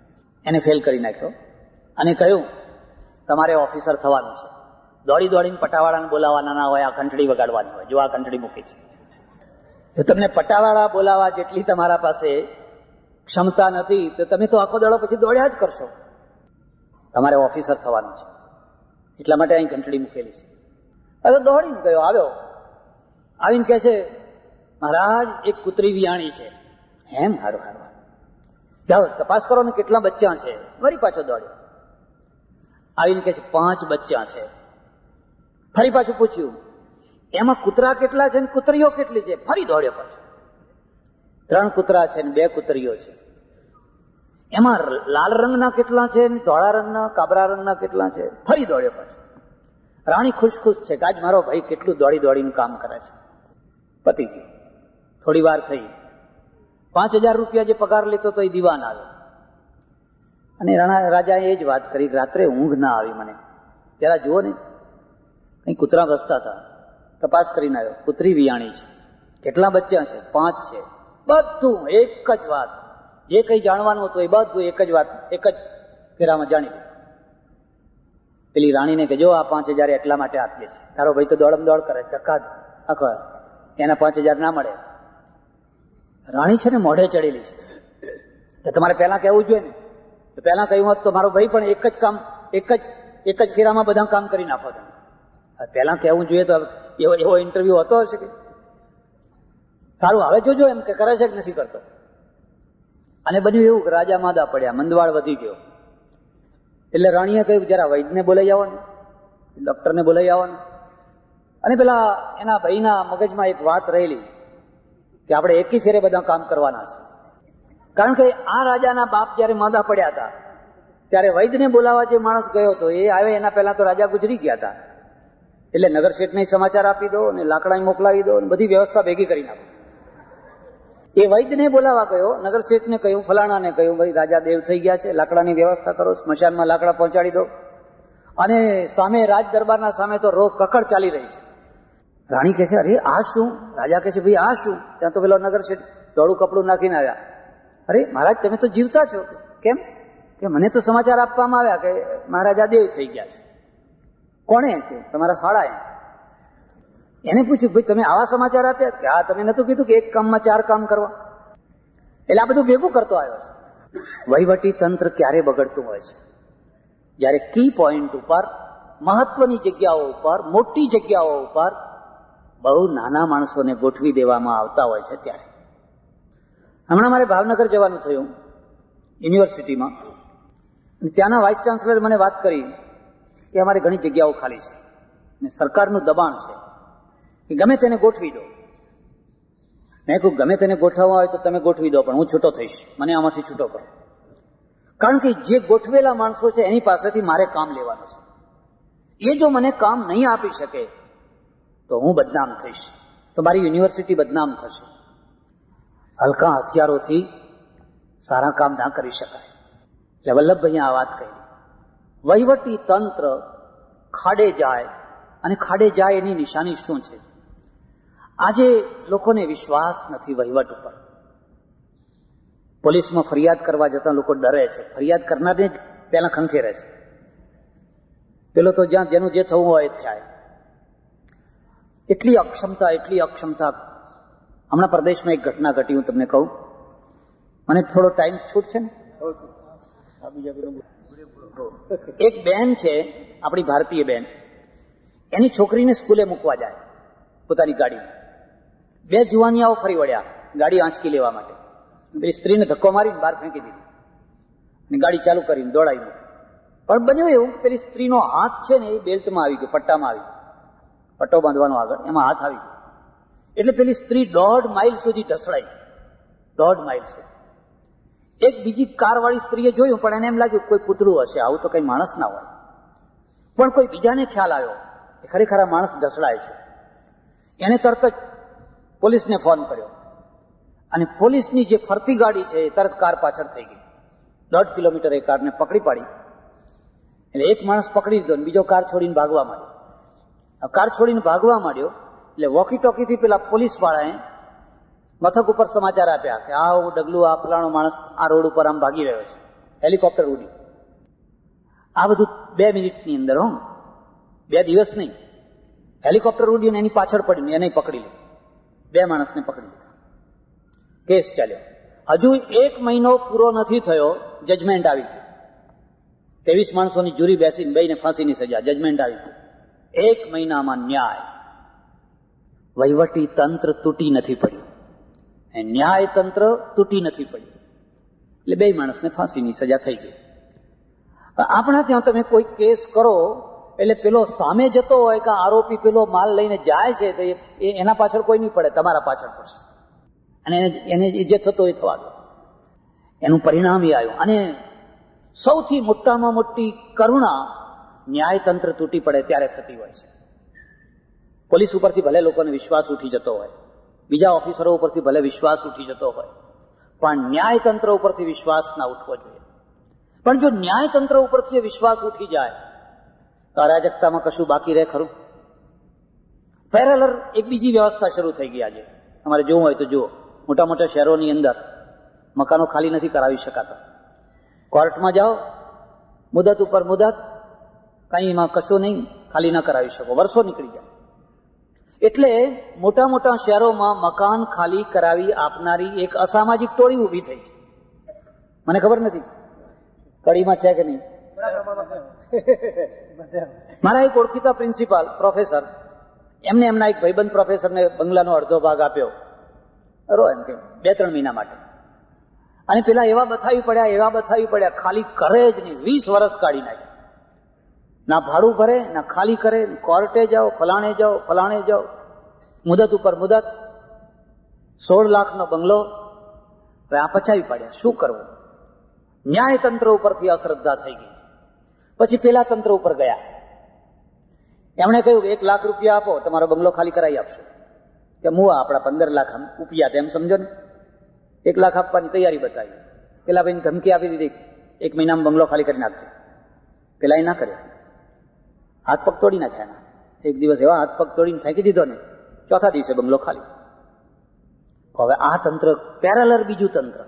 [SPEAKER 1] નાખ્યો અને કહ્યું, તમારે ઓફિસર થવાનું છે. દોડીને પટાવાળાને બોલાવવાના ના હોય, આ ઘંટડી વગાડવાની હોય. જો આ ઘંટડી મૂકી છે, જો તમને પટાવાળા બોલાવવા જેટલી તમારા પાસે ક્ષમતા નથી તો તમે તો આખો દાડો પછી દોડ્યા જ કરશો. તમારે ઓફિસર થવાનું છે, એટલા માટે અહીં ઘંટડી મૂકેલી છે. હવે દોડીને ગયો, આવ્યો, આવીને કહે છે, મહારાજ એક કૂતરી વિયાણી છે. એમ? હારું, જાઓ તપાસ કરો ને કેટલા બચ્ચા છે. ફરી પાછો દોડ્યો, આવીને કહે છે 5 બચ્ચા છે. ફરી પાછું પૂછ્યું, એમાં કૂતરા કેટલા છે ને કૂતરીઓ કેટલી છે? ફરી દોડ્યો પાછો. 3 કૂતરા છે ને 2 કૂતરીઓ છે. એમાં લાલ રંગના કેટલા છે ને ધોળા રંગના, કાબરા રંગના કેટલા છે? ફરી દોડ્યો પાછો. રાણી ખુશ છે કે આજ મારો ભાઈ કેટલું દોડીને કામ કરે છે. પતી ગયું. થોડી વાર થઈ, 5000 રૂપિયા જે પગાર લેતો તો એ દીવાન આવ્યો અને રાજાએ એ જ વાત કરી, રાત્રે ઊંઘ ના આવી મને. જરા જુઓ ને, કઈ કૂતરા વસતા હતા. તપાસ કરીને આવ્યો, કૂતરી વિયાણી છે. કેટલા બચ્ચા છે? 5 છે. બધું એક જ વાત, જે કઈ જાણવાનું હતું એ બધું એક જ વાત, એક જ ફેરામાં જાણી લીધું. પેલી રાણીને કે જો આ 5000 એટલા માટે આપીએ છે, તારો ભાઈ તો દોડ કરે, ધક્કા આખો, એના 5000 ના મળે. રાણી છે ને મોઢે ચડેલી છે, તો તમારે પહેલા કહેવું જોઈએ ને. તો પહેલા કહ્યું હોત તો મારો ભાઈ પણ એક જ ફેરામાં બધા કામ કરી નાખો. તમે પહેલા કહેવું જોઈએ તો એવો ઇન્ટરવ્યુ હતો હશે કે? સારું, હવે જોજો એમ કે કરે છે કે નથી કરતો. અને બન્યું એવું કે રાજા માદા પડ્યા, મંદવાળ વધી ગયો. એટલે રાણીએ કહ્યું, જરા વૈદ્યને બોલાઈ આવો ને, ડોક્ટરને બોલાઈ આવો ને. અને પેલા એના ભાઈના મગજમાં એક વાત રહેલી કે આપણે એકી ફેરે બધા કામ કરવાના છે. કારણ કે આ રાજાના બાપ જયારે માદા પડ્યા હતા ત્યારે વૈદ્યને બોલાવવા જે માણસ ગયો હતો એ આવે એના પહેલા તો રાજા ગુજરી ગયા હતા. એટલે નગર શેઠને સમાચાર આપી દો અને લાકડા મોકલાવી દો અને બધી વ્યવસ્થા ભેગી કરી નાખો. એ વૈદ્યને બોલાવવા ગયો, નગર શેઠને કહ્યું, ફલાણાને કહ્યું, ભાઈ રાજા દેવ થઈ ગયા છે, લાકડાની વ્યવસ્થા કરો, સ્મશાનમાં લાકડા પહોંચાડી દો. અને સામે રાજ દરબારના સામે તો રોગ કકડ ચાલી રહી છે. રાણી કહે છે, અરે આ શું? રાજા કહે છે, ભાઈ આ શું? ત્યાં તો પેલો નગર શેઠ ધોળું કપડું નાખીને આવ્યા. અરે મહારાજ તમે તો જીવતા છો. કેમ? કે મને તો સમાચાર આપવામાં આવ્યા કે મહારાજા દેવ થઈ ગયા છે. કોણે? કે તમારા શાળાએ. એને પૂછ્યું, ભાઈ તમે આવા સમાચાર આપ્યા? કે હા, તમે નતું કીધું કે એક કામમાં 4 કામ કરવા? એટલે આ બધું ભેગું કરતો આવ્યો છે. વહીવટી તંત્ર ક્યારે બગડતું હોય છે? જયારે કી પોઈન્ટ ઉપર, મહત્વની જગ્યાઓ ઉપર, મોટી જગ્યાઓ ઉપર બહુ નાના માણસોને ગોઠવી દેવામાં આવતા હોય છે ત્યારે. હમણાં મારે ભાવનગર જવાનું થયું યુનિવર્સિટીમાં. ત્યાંના વાઇસ ચાન્સલરે મને વાત કરી કે અમારે ઘણી જગ્યાઓ ખાલી છે અને સરકારનું દબાણ છે કે ગમે તેને ગોઠવી દો. મેં કહ્યું, ગમે તેને ગોઠવવા હોય તો તમે ગોઠવી દો, પણ હું છૂટો થઈશ, મને આમાંથી છૂટો કરો. કારણ કે જે ગોઠવેલા માણસો છે એની પાસેથી મારે કામ લેવાનું છે. એ જો મને કામ નહીં આપી શકે તો હું બદનામ થઈશ, તો મારી યુનિવર્સિટી બદનામ થશે. હલકા હથિયારોથી સારા કામ ના કરી શકાય. એટલે વલ્લભભાઈએ આ વાત કહી. વહીવટી તંત્ર ખાડે જાય, અને ખાડે જાય એની નિશાની શું છે? આજે લોકોને વિશ્વાસ નથી વહીવટ ઉપર. પોલીસમાં ફરિયાદ કરવા જતા લોકો ડરે છે. ફરિયાદ કરનારને જ પહેલા ખંખેરે છે. પેલો તો જ્યાં જેનું જે થવું હોય એ થાય. એટલી અક્ષમતા. હમણાં પ્રદેશમાં એક ઘટના ઘટી, હું તમને કહું. મને થોડો ટાઈમ છૂટશે ને? એક બેન છે, આપણી ભારતીય બેન, એની છોકરીને સ્કૂલે મૂકવા જાય પોતાની ગાડીમાં. 2 જુવાનિયાઓ ફરી વળ્યા ગાડી આંચકી લેવા માટે. પેલી સ્ત્રીને ધક્કો મારીને બહાર ફેંકી દીધી અને ગાડી ચાલુ કરીને દોડાવી મૂકી. પણ બન્યું એવું કે પેલી સ્ત્રીનો હાથ છે ને એ બેલ્ટમાં આવી ગયો, પટ્ટામાં આવી ગયો. પટ્ટો બાંધવાનો આગળ, એમાં હાથ આવી ગયો. એટલે પેલી સ્ત્રી 1.5 માઇલ સુધી ઢસડાઈ, 1.5 માઇલ સુધી. એક બીજી કારવાળી સ્ત્રીએ જોયું, પણ એને એમ લાગ્યું કોઈ પૂતળું હશે, આવું તો કઈ માણસ ના હોય. પણ કોઈ બીજાને ખ્યાલ આવ્યો કે ખરેખર આ માણસ ઢસડાય છે. એને તરત જ પોલીસને ફોન કર્યો અને પોલીસની જે ફરતી ગાડી છે એ તરત કાર પાછળ થઈ ગઈ. 1.5 કિલોમીટર એ કારને પકડી પાડી. એટલે એક માણસ પકડી દીધો, બીજો કાર છોડીને ભાગવા માંડ્યો. કાર છોડીને ભાગવા માંડ્યો એટલે વોકી ટોકીથી પેલા પોલીસ વાળાએ મથક ઉપર સમાચાર આપ્યા કે આ ડગલું, આ ફલાણો માણસ આ રોડ ઉપર આમ ભાગી રહ્યો છે, હેલિકોપ્ટર ઉડ્યું. આ બધું 2 મિનિટની અંદર, 2 દિવસ નહીં. હેલિકોપ્ટર ઉડ્યું ને એની પાછળ પડ્યું, એને પકડી લીધું, 2 માણસને પકડી લીધા. કેસ ચાલ્યો. હજુ 1 મહિનો પૂરો નથી થયો, જજમેન્ટ આવી ગયું. 23 માણસોની જુરી બેસીને બેયને ફાંસીની સજા, જજમેન્ટ આવી ગયું. 1 મહિનામાં ન્યાય. વહીવટી તંત્ર તૂટી નથી પડ્યું, ન્યાય તંત્ર તૂટી નથી પડ્યું, એટલે 2 માણસને ફાંસીની સજા થઈ ગઈ. આપણા ત્યાં તમે કોઈ કેસ કરો એટલે પેલો સામે જતો હોય કે આરોપી પેલો માલ લઈને જાય છે તો એના પાછળ કોઈ નહીં પડે, તમારા પાછળ પડશે અને એને જે થતો હોય થવા દો. એનું પરિણામ એ આવ્યું. અને સૌથી મોટામાં મોટી કરુણા ન્યાયતંત્ર તૂટી પડે ત્યારે થતી હોય છે. પોલીસ ઉપરથી ભલે લોકોને વિશ્વાસ ઉઠી જતો હોય, બીજા ઓફિસરો ઉપરથી ભલે વિશ્વાસ ઉઠી જતો હોય, પણ ન્યાયતંત્ર ઉપરથી વિશ્વાસ ના ઉઠવો જોઈએ. પણ જો ન્યાયતંત્ર ઉપરથી વિશ્વાસ ઉઠી જાય તો અરાજકતામાં કશું બાકી રહે ખરું? પેરેલલ એક બીજી વ્યવસ્થા શરૂ થઈ ગઈ. આજે તમારે જોવું હોય તો જુઓ, મોટા મોટા શહેરોની અંદર મકાનો ખાલી નથી કરાવી શકાતા. કોર્ટમાં જાઓ, મુદત ઉપર મુદત, કઈ એમાં કશું નહીં, ખાલી ના કરાવી શકો, વર્ષો નીકળી જાય. એટલે મોટા મોટા શહેરોમાં મકાન ખાલી કરાવી આપનારી એક અસામાજિક ટોળી ઉભી થઈ છે. મને ખબર નથી કડીમાં છે કે નહીં. મારા એક ઓળખીતા પ્રિન્સિપાલ પ્રોફેસર, એમને એમના એક ભાઈબંધ પ્રોફેસરને બંગલાનો અડધો ભાગ આપ્યો, એમ કે 2-3 મહિના માટે. અને પેલા એવા બથાવી પડ્યા, ખાલી કરે જ નહીં. 20 વર્ષ કાઢી નાખ્યા. ના ભાડું ભરે, ના ખાલી કરે, કોર્ટે જાઓ, ફલાણે જાઓ, મુદત ઉપર મુદત. 16 લાખનો બંગલો. હવે આ પચાવી પડ્યા, શું કરવું? ન્યાયતંત્ર ઉપરથી અશ્રદ્ધા થઈ ગઈ. પછી પેલા તંત્ર ઉપર ગયા. એમણે કહ્યું કે 1 લાખ રૂપિયા આપો, તમારો બંગલો ખાલી કરાવી આપશો. કે મુઆ આપણા 15 લાખ ઉપિયા, તેમ સમજો ને. 1 લાખ આપવાની તૈયારી બતાવી. પેલા ભાઈને ધમકી આપી દીધી, 1 મહિનામાં બંગલો ખાલી કરી નાખજો. પેલા એ ના કર્યો, હાથ પગ તોડી નાખ્યા. એક દિવસ એવા હાથ પગ તોડીને ફેંકી દીધો ને, ચોથા દિવસે બંગલો ખાલી. હવે આ તંત્ર પેરેલલ બીજું તંત્ર.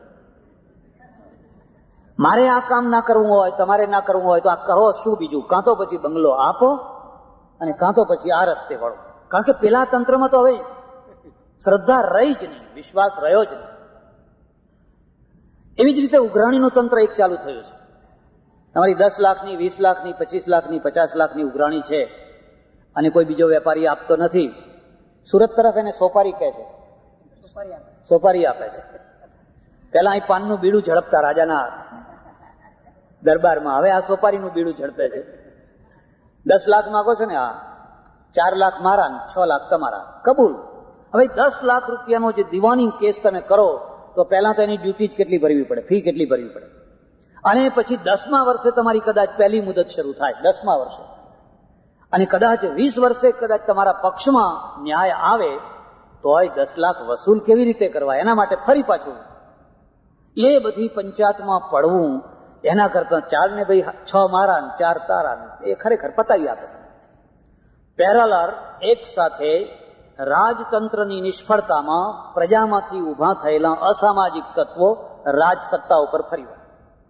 [SPEAKER 1] મારે આ કામ ના કરવું હોય, તમારે ના કરવું હોય તો આ કરો શું બીજું? કાં તો પછી બંગલો આપો અને કાં તો પછી આ રસ્તે વળો. કારણ કે પેલા તંત્રમાં તો હવે શ્રદ્ધા રહી જ નહીં, વિશ્વાસ રહ્યો જ નહીં. એવી જ રીતે ઉઘરાણીનું તંત્ર એક ચાલુ થયું છે. તમારી 10 લાખની, 20 લાખની, 25 લાખની, 50 લાખની ઉઘરાણી છે અને કોઈ બીજો વેપારી આપતો નથી. સુરત તરફ એને સોપારી કહે છે, સોપારી આપે છે. પેલા અહીં પાનનું બીડું ઝડપતા રાજાના દરબારમાં, હવે આ સોપારીનું બીડું ઝડપે છે. 10 લાખ માંગો છો ને, આ 4 લાખ મારા, 6 લાખ તમારા, કબૂલ. હવે 10 લાખ રૂપિયાનો જે દીવાની કેસ તમે કરો તો પહેલા તો એની ડ્યુટી જ કેટલી ભરવી પડે, ફી કેટલી ભરવી પડે. અને પછી 10મા વર્ષે તમારી કદાચ પહેલી મુદત શરૂ થાય, 10મા વર્ષે, અને કદાચ 20 વર્ષે કદાચ તમારા પક્ષમાં ન્યાય આવે તોય 10 લાખ વસૂલ કેવી રીતે કરવા? એના માટે ફરી પાછું એ બધી પંચાયતમાં પડવું, એના કરતા 4 ને ભાઈ 6 મારા, 4 તારા, એ ખરેખર પતાવી આપે. પેરેલલ એક સાથે રાજતંત્રની નિષ્ફળતામાં પ્રજામાંથી ઉભા થયેલા અસામાજિક તત્વો રાજ સત્તા ઉપર ફરી વળે.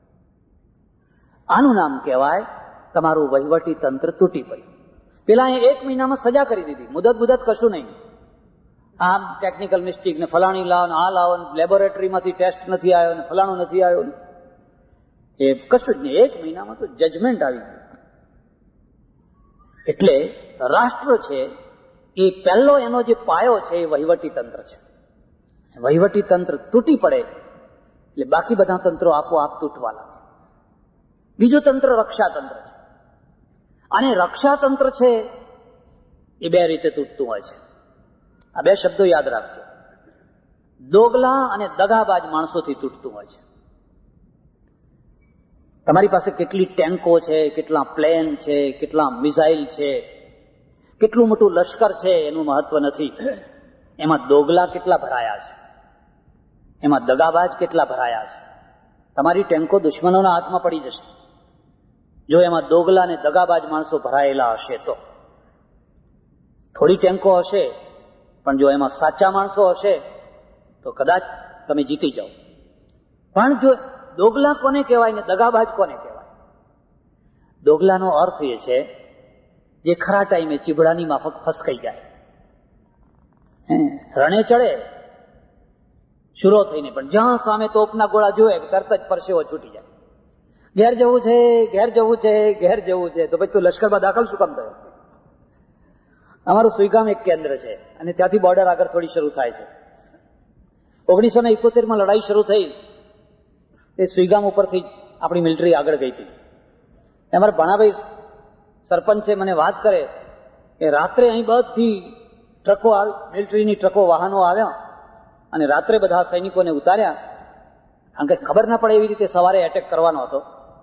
[SPEAKER 1] આનું નામ કહેવાય તમારું વહીવટી તંત્ર તૂટી પડ્યું. પેલા 1 મહિનામાં સજા કરી દીધી, મુદત કશું નહીં. આમ ટેકનિકલ મિસ્ટેક ને ફલાણી લાવો, આ લાવો, લેબોરેટરીમાંથી ટેસ્ટ નથી આવ્યો ને ફલાણું નથી આવ્યો, એ કશું જ નહીં. 1 મહિનામાં તો જજમેન્ટ આવી ગયું. એટલે રાષ્ટ્ર છે એ પહેલો એનો જે પાયો છે એ વહીવટી તંત્ર છે. વહીવટી તંત્ર તૂટી પડે એટલે બાકી બધા તંત્રો આપોઆપ તૂટવા લાગે. બીજું તંત્ર રક્ષાતંત્ર છે. અને રક્ષાતંત્ર છે એ 2 રીતે તૂટતું હોય છે. આ બે શબ્દો યાદ રાખજો. દોગલા અને દગાબાજ માણસોથી તૂટતું હોય છે. તમારી પાસે કેટલી ટેન્કો છે, કેટલા પ્લેન છે, કેટલા મિસાઇલ છે, કેટલું મોટું લશ્કર છે એનું મહત્વ નથી. એમાં દોગલા કેટલા ભરાયા છે, એમાં દગાબાજ કેટલા ભરાયા છે. તમારી ટેન્કો દુશ્મનોના હાથમાં પડી જશે જો એમાં દોગલા અને દગાબાજ માણસો ભરાયેલા હશે તો. થોડી ટેન્કો હશે પણ જો એમાં સાચા માણસો હશે તો કદાચ તમે જીતી જાઓ. પણ જો દોગલા કોને કહેવાય ને દગાબાજ કોને કહેવાય? દોગલાનો અર્થ એ છે જે ખરા ટાઈમે ચીબડાની માફક ફસકાઈ જાય, રણે ચડે શુરો થઈને, પણ જ્યાં સામે તોપના ગોળા જોવે તરત જ પરસેવો છૂટી જાય. ઘેર જવું છે, ઘેર જવું છે, ઘેર જવું છે, તો પછી તું લશ્કરમાં દાખલ શું કામ થયો? અમારું સુઈગામ એક કેન્દ્ર છે અને ત્યાંથી બોર્ડર આગળ થોડી શરૂ થાય છે. 1971 લડાઈ શરૂ થઈ એ સુઈગામ ઉપરથી આપણી મિલિટરી આગળ ગઈ હતી. અમારા ભાણાભાઈ સરપંચે મને વાત કરે કે રાત્રે અહીં બધી ટ્રકો, મિલિટરીની ટ્રકો, વાહનો આવ્યા અને રાત્રે બધા સૈનિકોને ઉતાર્યા. કારણ કે ખબર ના પડે એવી રીતે સવારે એટેક કરવાનો હતો.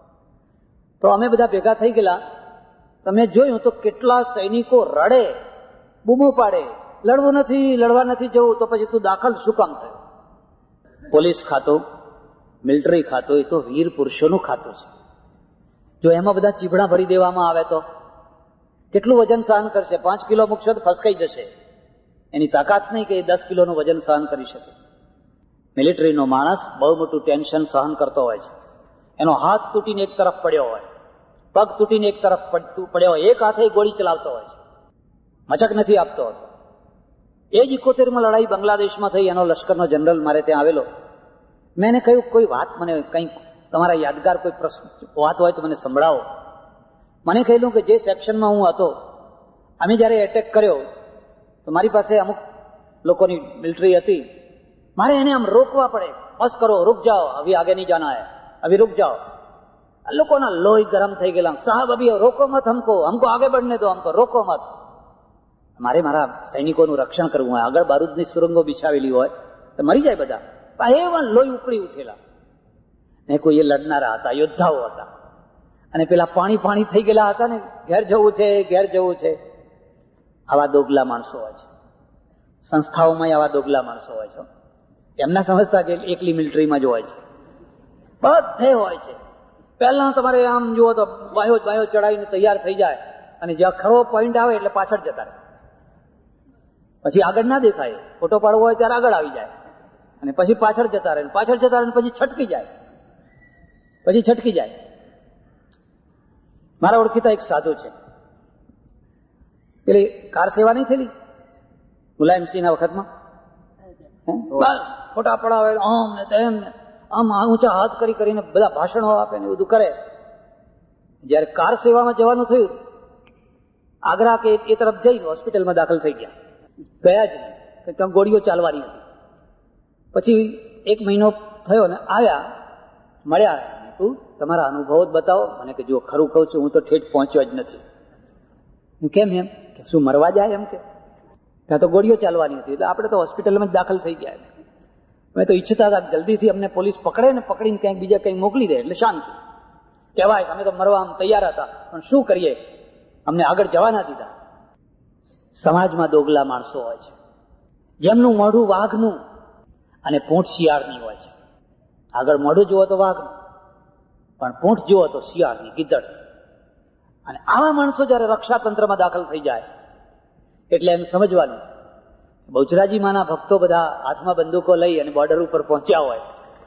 [SPEAKER 1] તો અમે બધા ભેગા થઈ ગયેલા. તમે જોયું તો કેટલા સૈનિકો રડે, બૂમો પાડે, લડવું નથી, લડવા નથી જવું. તો પછી તું દાખલ શું કામ થયો? પોલીસ ખાતું, મિલિટરી ખાતું એ તો વીર પુરુષોનું ખાતું છે. જો એમાં બધા ચીબડા ભરી દેવામાં આવે તો કેટલું વજન સહન કરશે? 5 કિલો મૂકશો તો ફસકાઈ જશે. એની તાકાત નહીં કે એ 10 કિલોનું વજન સહન કરી શકે. મિલિટરીનો માણસ બહુ મોટું ટેન્શન સહન કરતો હોય છે. એનો હાથ તૂટીને એક તરફ પડ્યો હોય, પગ તૂટીને એક તરફ પડ્યો હોય, એક હાથે ગોળી ચલાવતો હોય છે, મચક નથી આપતો હતો. એ જ 71 લડાઈ બાંગ્લાદેશમાં થઈ. એનો લશ્કરનો જનરલ મારે ત્યાં આવેલો. મેં એને કહ્યું કોઈ વાત, મને કંઈક તમારા યાદગાર કોઈ પ્રશ્ન વાત હોય તો મને સંભળાવો. મને કહેલું કે જે સેક્શનમાં હું હતો, અમે જયારે એટેક કર્યો તો મારી પાસે અમુક લોકોની મિલિટરી હતી. મારે એને આમ રોકવા પડે, બસ કરો, રૂક જાઓ, અભી આગે નહીં જાના હૈ, અભી રૂક જાઓ. લોકોના લોહી ગરમ થઈ ગયેલા. સાહેબ અભી રોકો મત, હમકો આગે બઢને દો, હમકો રોકો મત. મારે મારા સૈનિકોનું રક્ષણ કરવું હોય, આગળ બારૂદની સુરંગો બિછાવેલી હોય તો મરી જાય બધા. એવા લોહી ઉકળી ઉઠેલા ને કોઈ એ લડનારા હતા, યોદ્ધાઓ હતા. અને પેલા પાણી થઈ ગયેલા હતા ને, ઘેર જવું છે, ઘેર જવું છે. આવા દોગલા માણસો હોય છે. સંસ્થાઓમાં આવા દોગલા માણસો હોય છે. એમના સમજતા કે એકલી મિલિટરીમાં જ હોય છે, બધે હોય છે. પહેલા તમારે આમ જુઓ તો બાયો ચડાવીને તૈયાર થઈ જાય અને જ્યાં ખરો પોઈન્ટ આવે એટલે પાછળ જતા રહે. પછી આગળ ના દેખાય. ફોટો પાડવો હોય ત્યારે આગળ આવી જાય અને પછી પાછળ જતા રહે, પછી છટકી જાય. મારા ઓળખીતા એક સાધુ છે, પેલી કાર સેવા નહીં થયેલી મુલાયમસિંહ ના વખતમાં, ફોટા પડાવે આમ ને તેમ ને, આમ ઊંચા હાથ કરીને બધા ભાષણો આપે ને બધું કરે. જયારે કાર સેવામાં જવાનું થયું, આગ્રા કે એ તરફ જઈને હોસ્પિટલમાં દાખલ થઈ ગયા જ નહીં, ત્યાં ગોળીઓ ચાલવાની હતી. પછી 1 મહિનો થયો ને આવ્યા, મળ્યા. તું તમારા અનુભવો જ બતાવો. મને કે જો ખરું કહું છું, હું તો ઠેઠ પહોંચ્યો જ નથી. કેમ? એમ કે શું મરવા જાય? એમ કે ત્યાં તો ગોળીઓ ચાલવાની હતી, એટલે આપણે તો હોસ્પિટલમાં જ દાખલ થઈ ગયા. અમે તો ઈચ્છતા હતા જલ્દીથી અમને પોલીસ પકડે ને, પકડીને ક્યાંક બીજા કંઈક મોકલી દે એટલે શાંતિ કહેવાય. અમે તો મરવા આમ તૈયાર હતા, પણ શું કરીએ, અમને આગળ જવા ના દીધા. સમાજમાં દોગલા માણસો હોય છે, જેમનું મોઢું વાઘનું અને પૂંછ શિયાળની હોય છે. આગળ મોઢું જુઓ તો વાઘનું, પણ પૂંછ જુઓ તો શિયાળની, ગીદડ. અને આવા માણસો જયારે રક્ષાતંત્રમાં દાખલ થઈ જાય એટલે એમ સમજવાનું, બહુચરાજી માના ભક્તો બધા હાથમાં બંદૂકો લઈ અને બોર્ડર ઉપર પહોંચ્યા હોય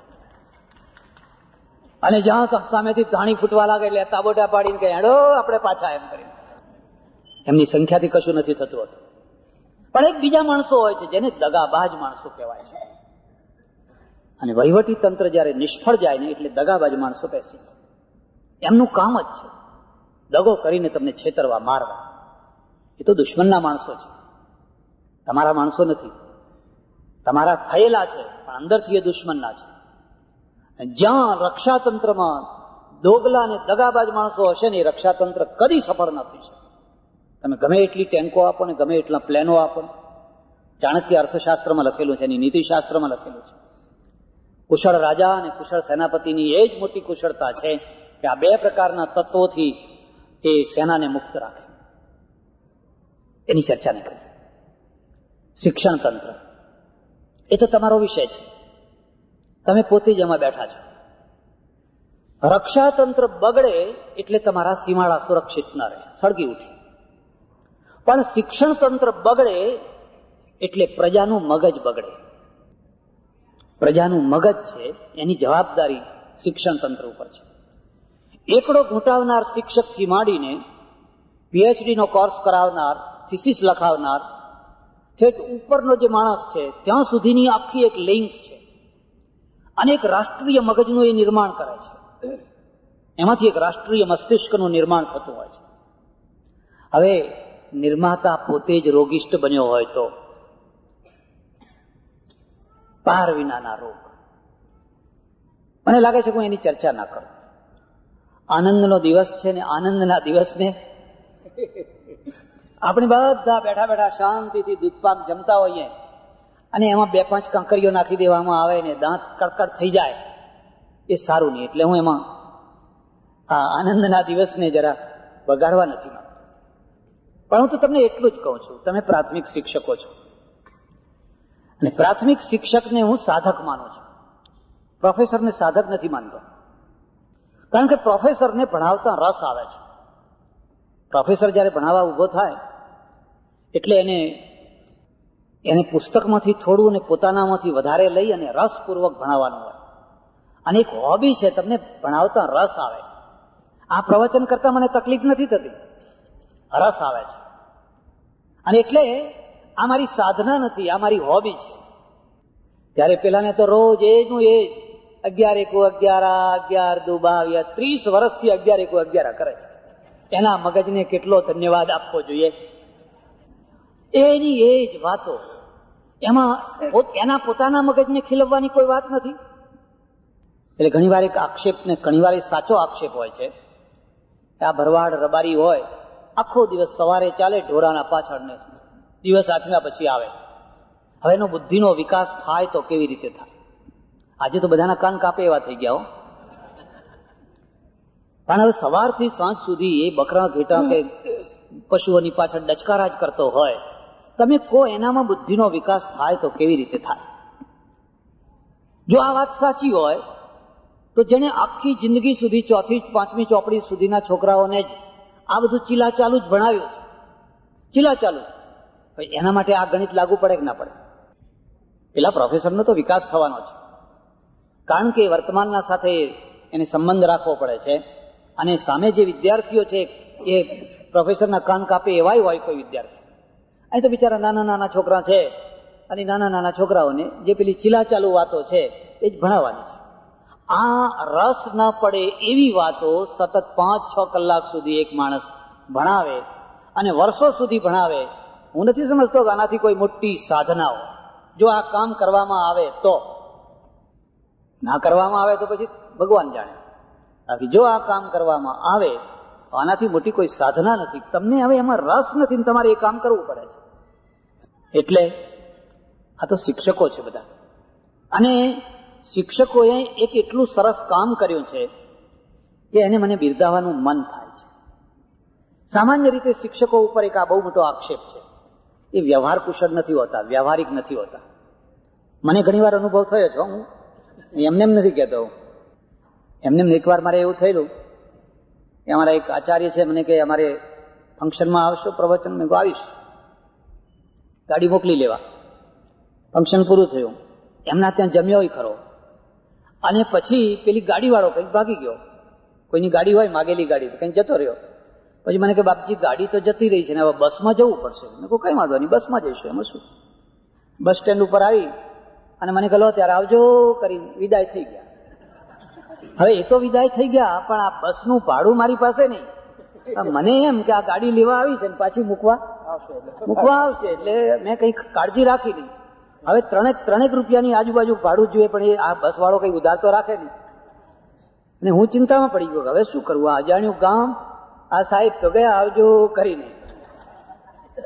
[SPEAKER 1] અને જ્યાં સામેથી ધાણી ફૂટવા લાગે એટલે તાબોટા પાડીને કે હેડો આપણે પાછા, એમ કરીને. એમની સંખ્યાથી કશું નથી થતું હતું. પણ એક બીજા માણસો હોય છે જેને દગાબાજ માણસો કહેવાય છે. અને વહીવટી તંત્ર જયારે નિષ્ફળ જાય ને એટલે દગાબાજ માણસો બેસી, એમનું કામ જ છે દગો કરીને તમને છેતરવા, મારવા. એ તો દુશ્મનના માણસો છે, તમારા માણસો નથી. તમારા થયેલા છે પણ અંદરથી એ દુશ્મનના છે. જ્યાં રક્ષાતંત્રમાં દોગલા અને દગાબાજ માણસો હશે ને, એ રક્ષાતંત્ર કદી સફળ ન થઈ શકે. તમે ગમે એટલી ટેન્કો આપો ને, ગમે એટલા પ્લેનો આપો ને, ચાણક્ય અર્થશાસ્ત્રમાં લખેલું છે, એની નીતિશાસ્ત્રમાં લખેલું છે. કુશળ રાજા અને કુશળ સેનાપતિની એ જ મોટી કુશળતા છે કે આ બે પ્રકારના તત્વોથી એ સેનાને મુક્ત રાખે. એની ચર્ચા નહીં કરી. શિક્ષણ તંત્ર એ તો તમારો વિષય છે, તમે પોતે જ એમાં બેઠા છો. રક્ષા તંત્ર બગડે એટલે તમારા સીમાડા સુરક્ષિત ન રહે, સળગી ઉઠે. પણ શિક્ષણ તંત્ર બગડે એટલે પ્રજાનું મગજ બગડે. પ્રજાનું મગજ છે એની જવાબદારી શિક્ષણ તંત્ર ઉપર છે. એકડો ઘૂંટાવનાર શિક્ષકથી માંડીને PhD નો કોર્સ કરાવનાર, થીસીસ લખાવનાર, ઠેઠ ઉપરનો જે માણસ છે ત્યાં સુધીની આખી એક લિંક છે અને એક રાષ્ટ્રીય મગજનું એ નિર્માણ કરે છે. એમાંથી એક રાષ્ટ્રીય મસ્તિષ્કનું નિર્માણ થતું હોય છે. હવે નિર્માતા પોતે જ રોગિષ્ટ બન્યો હોય તો પાર વિનાના રોગ. મને લાગે છે કે હું એની ચર્ચા ના કરું. આનંદનો દિવસ છે ને આનંદના દિવસને આપણે બધા બેઠા બેઠા શાંતિથી દૂધપાક જમતા હોઈએ અને એમાં 2-5 કાંકરીઓ નાખી દેવામાં આવે ને દાંત કડકડ થઈ જાય, એ સારું નહીં. એટલે હું એમાં આ આનંદના દિવસને જરા બગાડવા નથી માંગતો. પણ હું તો તમને એટલું જ કહું છું, તમે પ્રાથમિક શિક્ષકો છો અને પ્રાથમિક શિક્ષકને હું સાધક માનું છું, પ્રોફેસરને સાધક નથી માનતો. કારણ કે પ્રોફેસરને ભણાવતા રસ આવે છે. પ્રોફેસર જયારે ભણાવવા ઉભો થાય એટલે એને પુસ્તકમાંથી થોડું અને પોતાનામાંથી વધારે લઈ અને રસપૂર્વક ભણાવવાનું હોય. અને એક હોબી છે, તમને ભણાવતા રસ આવે. આ પ્રવચન કરતા મને તકલીફ નથી થતી, રસ આવે છે. અને એટલે આ મારી સાધના નથી, આ મારી હોબી છે. ત્યારે પેલાને તો રોજ એનું એ 11 એકુ 11 11 દુ 22 30 વર્ષથી 11 એકુ 11 કરે છે. એના મગજને કેટલો ધન્યવાદ આપવો જોઈએ. એની એ જ વાતો, એમાં એના પોતાના મગજને ખીલવવાની કોઈ વાત નથી. એટલે ઘણીવાર એક આક્ષેપ ને ઘણીવાર સાચો આક્ષેપ હોય છે. આ ભરવાડ રબારી હોય, આખો દિવસ સવારે ચાલે ઢોરાના પાછળ ને દિવસ આથમ્યા પછી આવે. હવે એનો બુદ્ધિનો વિકાસ થાય તો કેવી રીતે થાય? આજે તો બધાના કાન કાપે એવા થઈ ગયા હો. પણ હવે સવારથી સાંજ સુધી એ બકરા ઘેટા કે પશુઓની પાછળ ડચકારા જ કરતો હોય, તમે કહો એનામાં બુદ્ધિનો વિકાસ થાય તો કેવી રીતે થાય? જો આ વાત સાચી હોય તો જેને આખી જિંદગી સુધી 4થી 5મી ચોપડી સુધીના છોકરાઓને જ આ બધું ચીલાચાલુ જ ભણાવ્યું છે, ચીલાચાલુ, એના માટે આ ગણિત લાગુ પડે કે ના પડે? પેલા પ્રોફેસરનો તો વિકાસ થવાનો છે, કારણ કે વર્તમાનના સાથે એને સંબંધ રાખવો પડે છે. અને સામે જે વિદ્યાર્થીઓ છે એ પ્રોફેસરના કાન કાપે એવાય હોય કોઈ વિદ્યાર્થી. અહીં તો બિચારા નાના નાના છોકરા છે અને નાના નાના છોકરાઓને જે પેલી ચીલાચાલુ વાતો છે એ જ ભણાવવાની છે. આ રસ ન પડે એવી વાતો સતત 5-6 કલાક સુધી એક માણસ ભણાવે અને વર્ષો સુધી ભણાવે. હું નથી સમજતો કે આનાથી કોઈ મોટી સાધના હોય. જો આ કામ કરવામાં આવે તો, ના કરવામાં આવે તો પછી ભગવાન જાણે. બાકી જો આ કામ કરવામાં આવે તો આનાથી મોટી કોઈ સાધના નથી. તમને હવે એમાં રસ નથી, તમારે એ કામ કરવું પડે છે. એટલે આ તો શિક્ષકો છે બધા. અને શિક્ષકોએ એક એટલું સરસ કામ કર્યું છે કે એને મને બિરદાવવાનું મન થાય છે. સામાન્ય રીતે શિક્ષકો ઉપર એક આ બહુ મોટો આક્ષેપ છે, એ વ્યવહાર કુશળ નથી હોતા, વ્યવહારિક નથી હોતા. મને ઘણીવાર અનુભવ થયો છે, હું એમને એમ નથી કહેતો. એમને એકવાર મારે એવું થયેલું કે અમારા એક આચાર્ય છે, મને કે અમારે ફંક્શનમાં આવશો પ્રવચન? મેં આવીશ. ગાડી મોકલી લેવા. ફંક્શન પૂરું થયું, એમના ત્યાં જમ્યો ખરો અને પછી પેલી ગાડીવાળો કંઈક ભાગી ગયો. કોઈની ગાડી હોય, માગેલી ગાડી, કંઈક જતો રહ્યો. પછી મને કે બાપજી ગાડી તો જતી રહી છે ને હવે બસમાં જવું પડશે. મેં કહું કઈ વાંધો નહીં, બસમાં જઈશું, એમાં શું. બસ સ્ટેન્ડ ઉપર આવી અને મને કહ્યું ત્યારે આવજો કરી વિદાય થઈ ગયા. હવે એ તો વિદાય થઈ ગયા, પણ આ બસનું ભાડું મારી પાસે નહીં. મને એમ કે આ ગાડી લેવા આવી છે ને પાછી મૂકવા આવશે, એટલે મેં કઈ કાળજી રાખી નહીં. હવે 3 રૂપિયાની આજુબાજુ ભાડું જોઈએ, પણ એ આ બસ વાળો કઈ ઉધાર તો રાખે નહીં. અને હું ચિંતામાં પડી ગયો, હવે શું કરવું? આ અજાણ્યું ગામ, આ સાહેબ તો ગયા આવજો કરીને.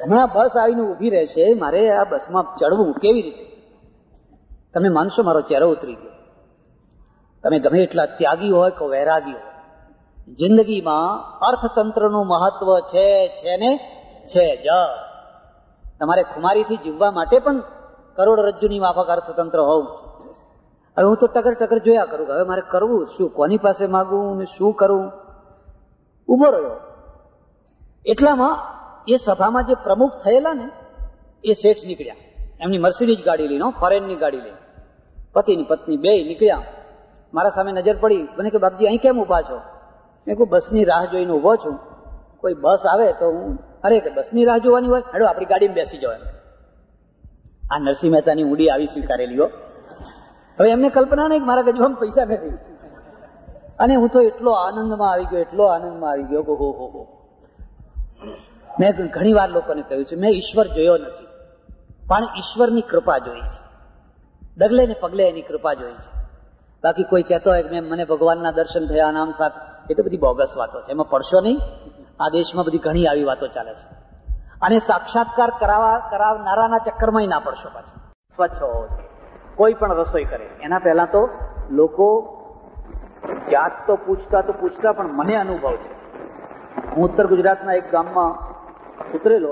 [SPEAKER 1] હમણાં બસ આવીને ઉભી રહેશે, મારે આ બસમાં ચડવું કેવી રીતે? તમે માનશો મારો ચહેરો ઉતરી ગયો. તમે ગમે એટલા ત્યાગી હોય કે વૈરાગી હોય, જિંદગીમાં અર્થતંત્રનું મહત્વ છે ને છે જ. તમારે ખુમારીથી જીવવા માટે પણ કરોડરજ્જુની માફક અર્થતંત્ર હોવું. હવે હું તો ટકર જોયા કરું કે હવે મારે કરવું શું, કોની પાસે માગવું ને શું કરવું. ઉભો રહ્યો. એટલામાં એ સભામાં જે પ્રમુખ થયેલા ને એ શેઠ નીકળ્યા. એમની મર્સિડીઝ ગાડી લઈને, ફોરેનની ગાડી લઈને પતિની પત્ની બે નીકળ્યા. મારા સામે નજર પડી. મને કે બાપજી અહીં કેમ ઉભા છો? મેં કહું બસની રાહ જોઈને ઉભો છું. કોઈ બસ આવે તો હું, અરે કે બસની રાહ જોવાની હોય, હેડો આપણી ગાડીમાં બેસી જવાય. આ નરસિંહ મહેતાની ઊંડી આવી સ્વીકારેલી હો. હવે એમને કલ્પના નહીં કે મારા ગજવામાં પૈસા નથી. અને હું તો એટલો આનંદમાં આવી ગયો કે હો. મેં ઘણી વાર લોકોને કહ્યું છે, મેં ઈશ્વર જોયો નથી, પણ ઈશ્વરની કૃપા જોઈ છે. ડગલે ને પગલે એની કૃપા જોઈ છે. બાકી કોઈ કહેતો હોય કે મને ભગવાનના દર્શન થયા નામ સાથ, એ તો બધી બોગસ વાતો છે, એમાં પડશો નહીં. આ દેશમાં બધી ઘણી આવી વાતો ચાલે છે. અને સાક્ષાત્કાર કરાવનારાના ચક્કરમાં ના પડશો. પાછું સ્વચ્છ હોવો જોઈએ. કોઈ પણ રસોઈ કરે એના પહેલા તો લોકો જાત તો પૂછતા પણ મને અનુભવ છે. હું ઉત્તર ગુજરાતના એક ગામમાં ઉતરેલો,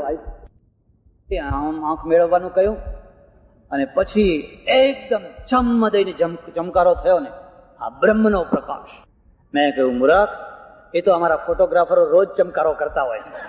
[SPEAKER 1] આંખ મેળવવાનું કહ્યું અને પછી એકદમ ચમ દઈને ચમકારો થયો ને, આ બ્રહ્મનો પ્રકાશ. મેં કહ્યું મૂર્ખ, એ તો અમારા ફોટોગ્રાફરો રોજ ચમકારો કરતા હોય છે.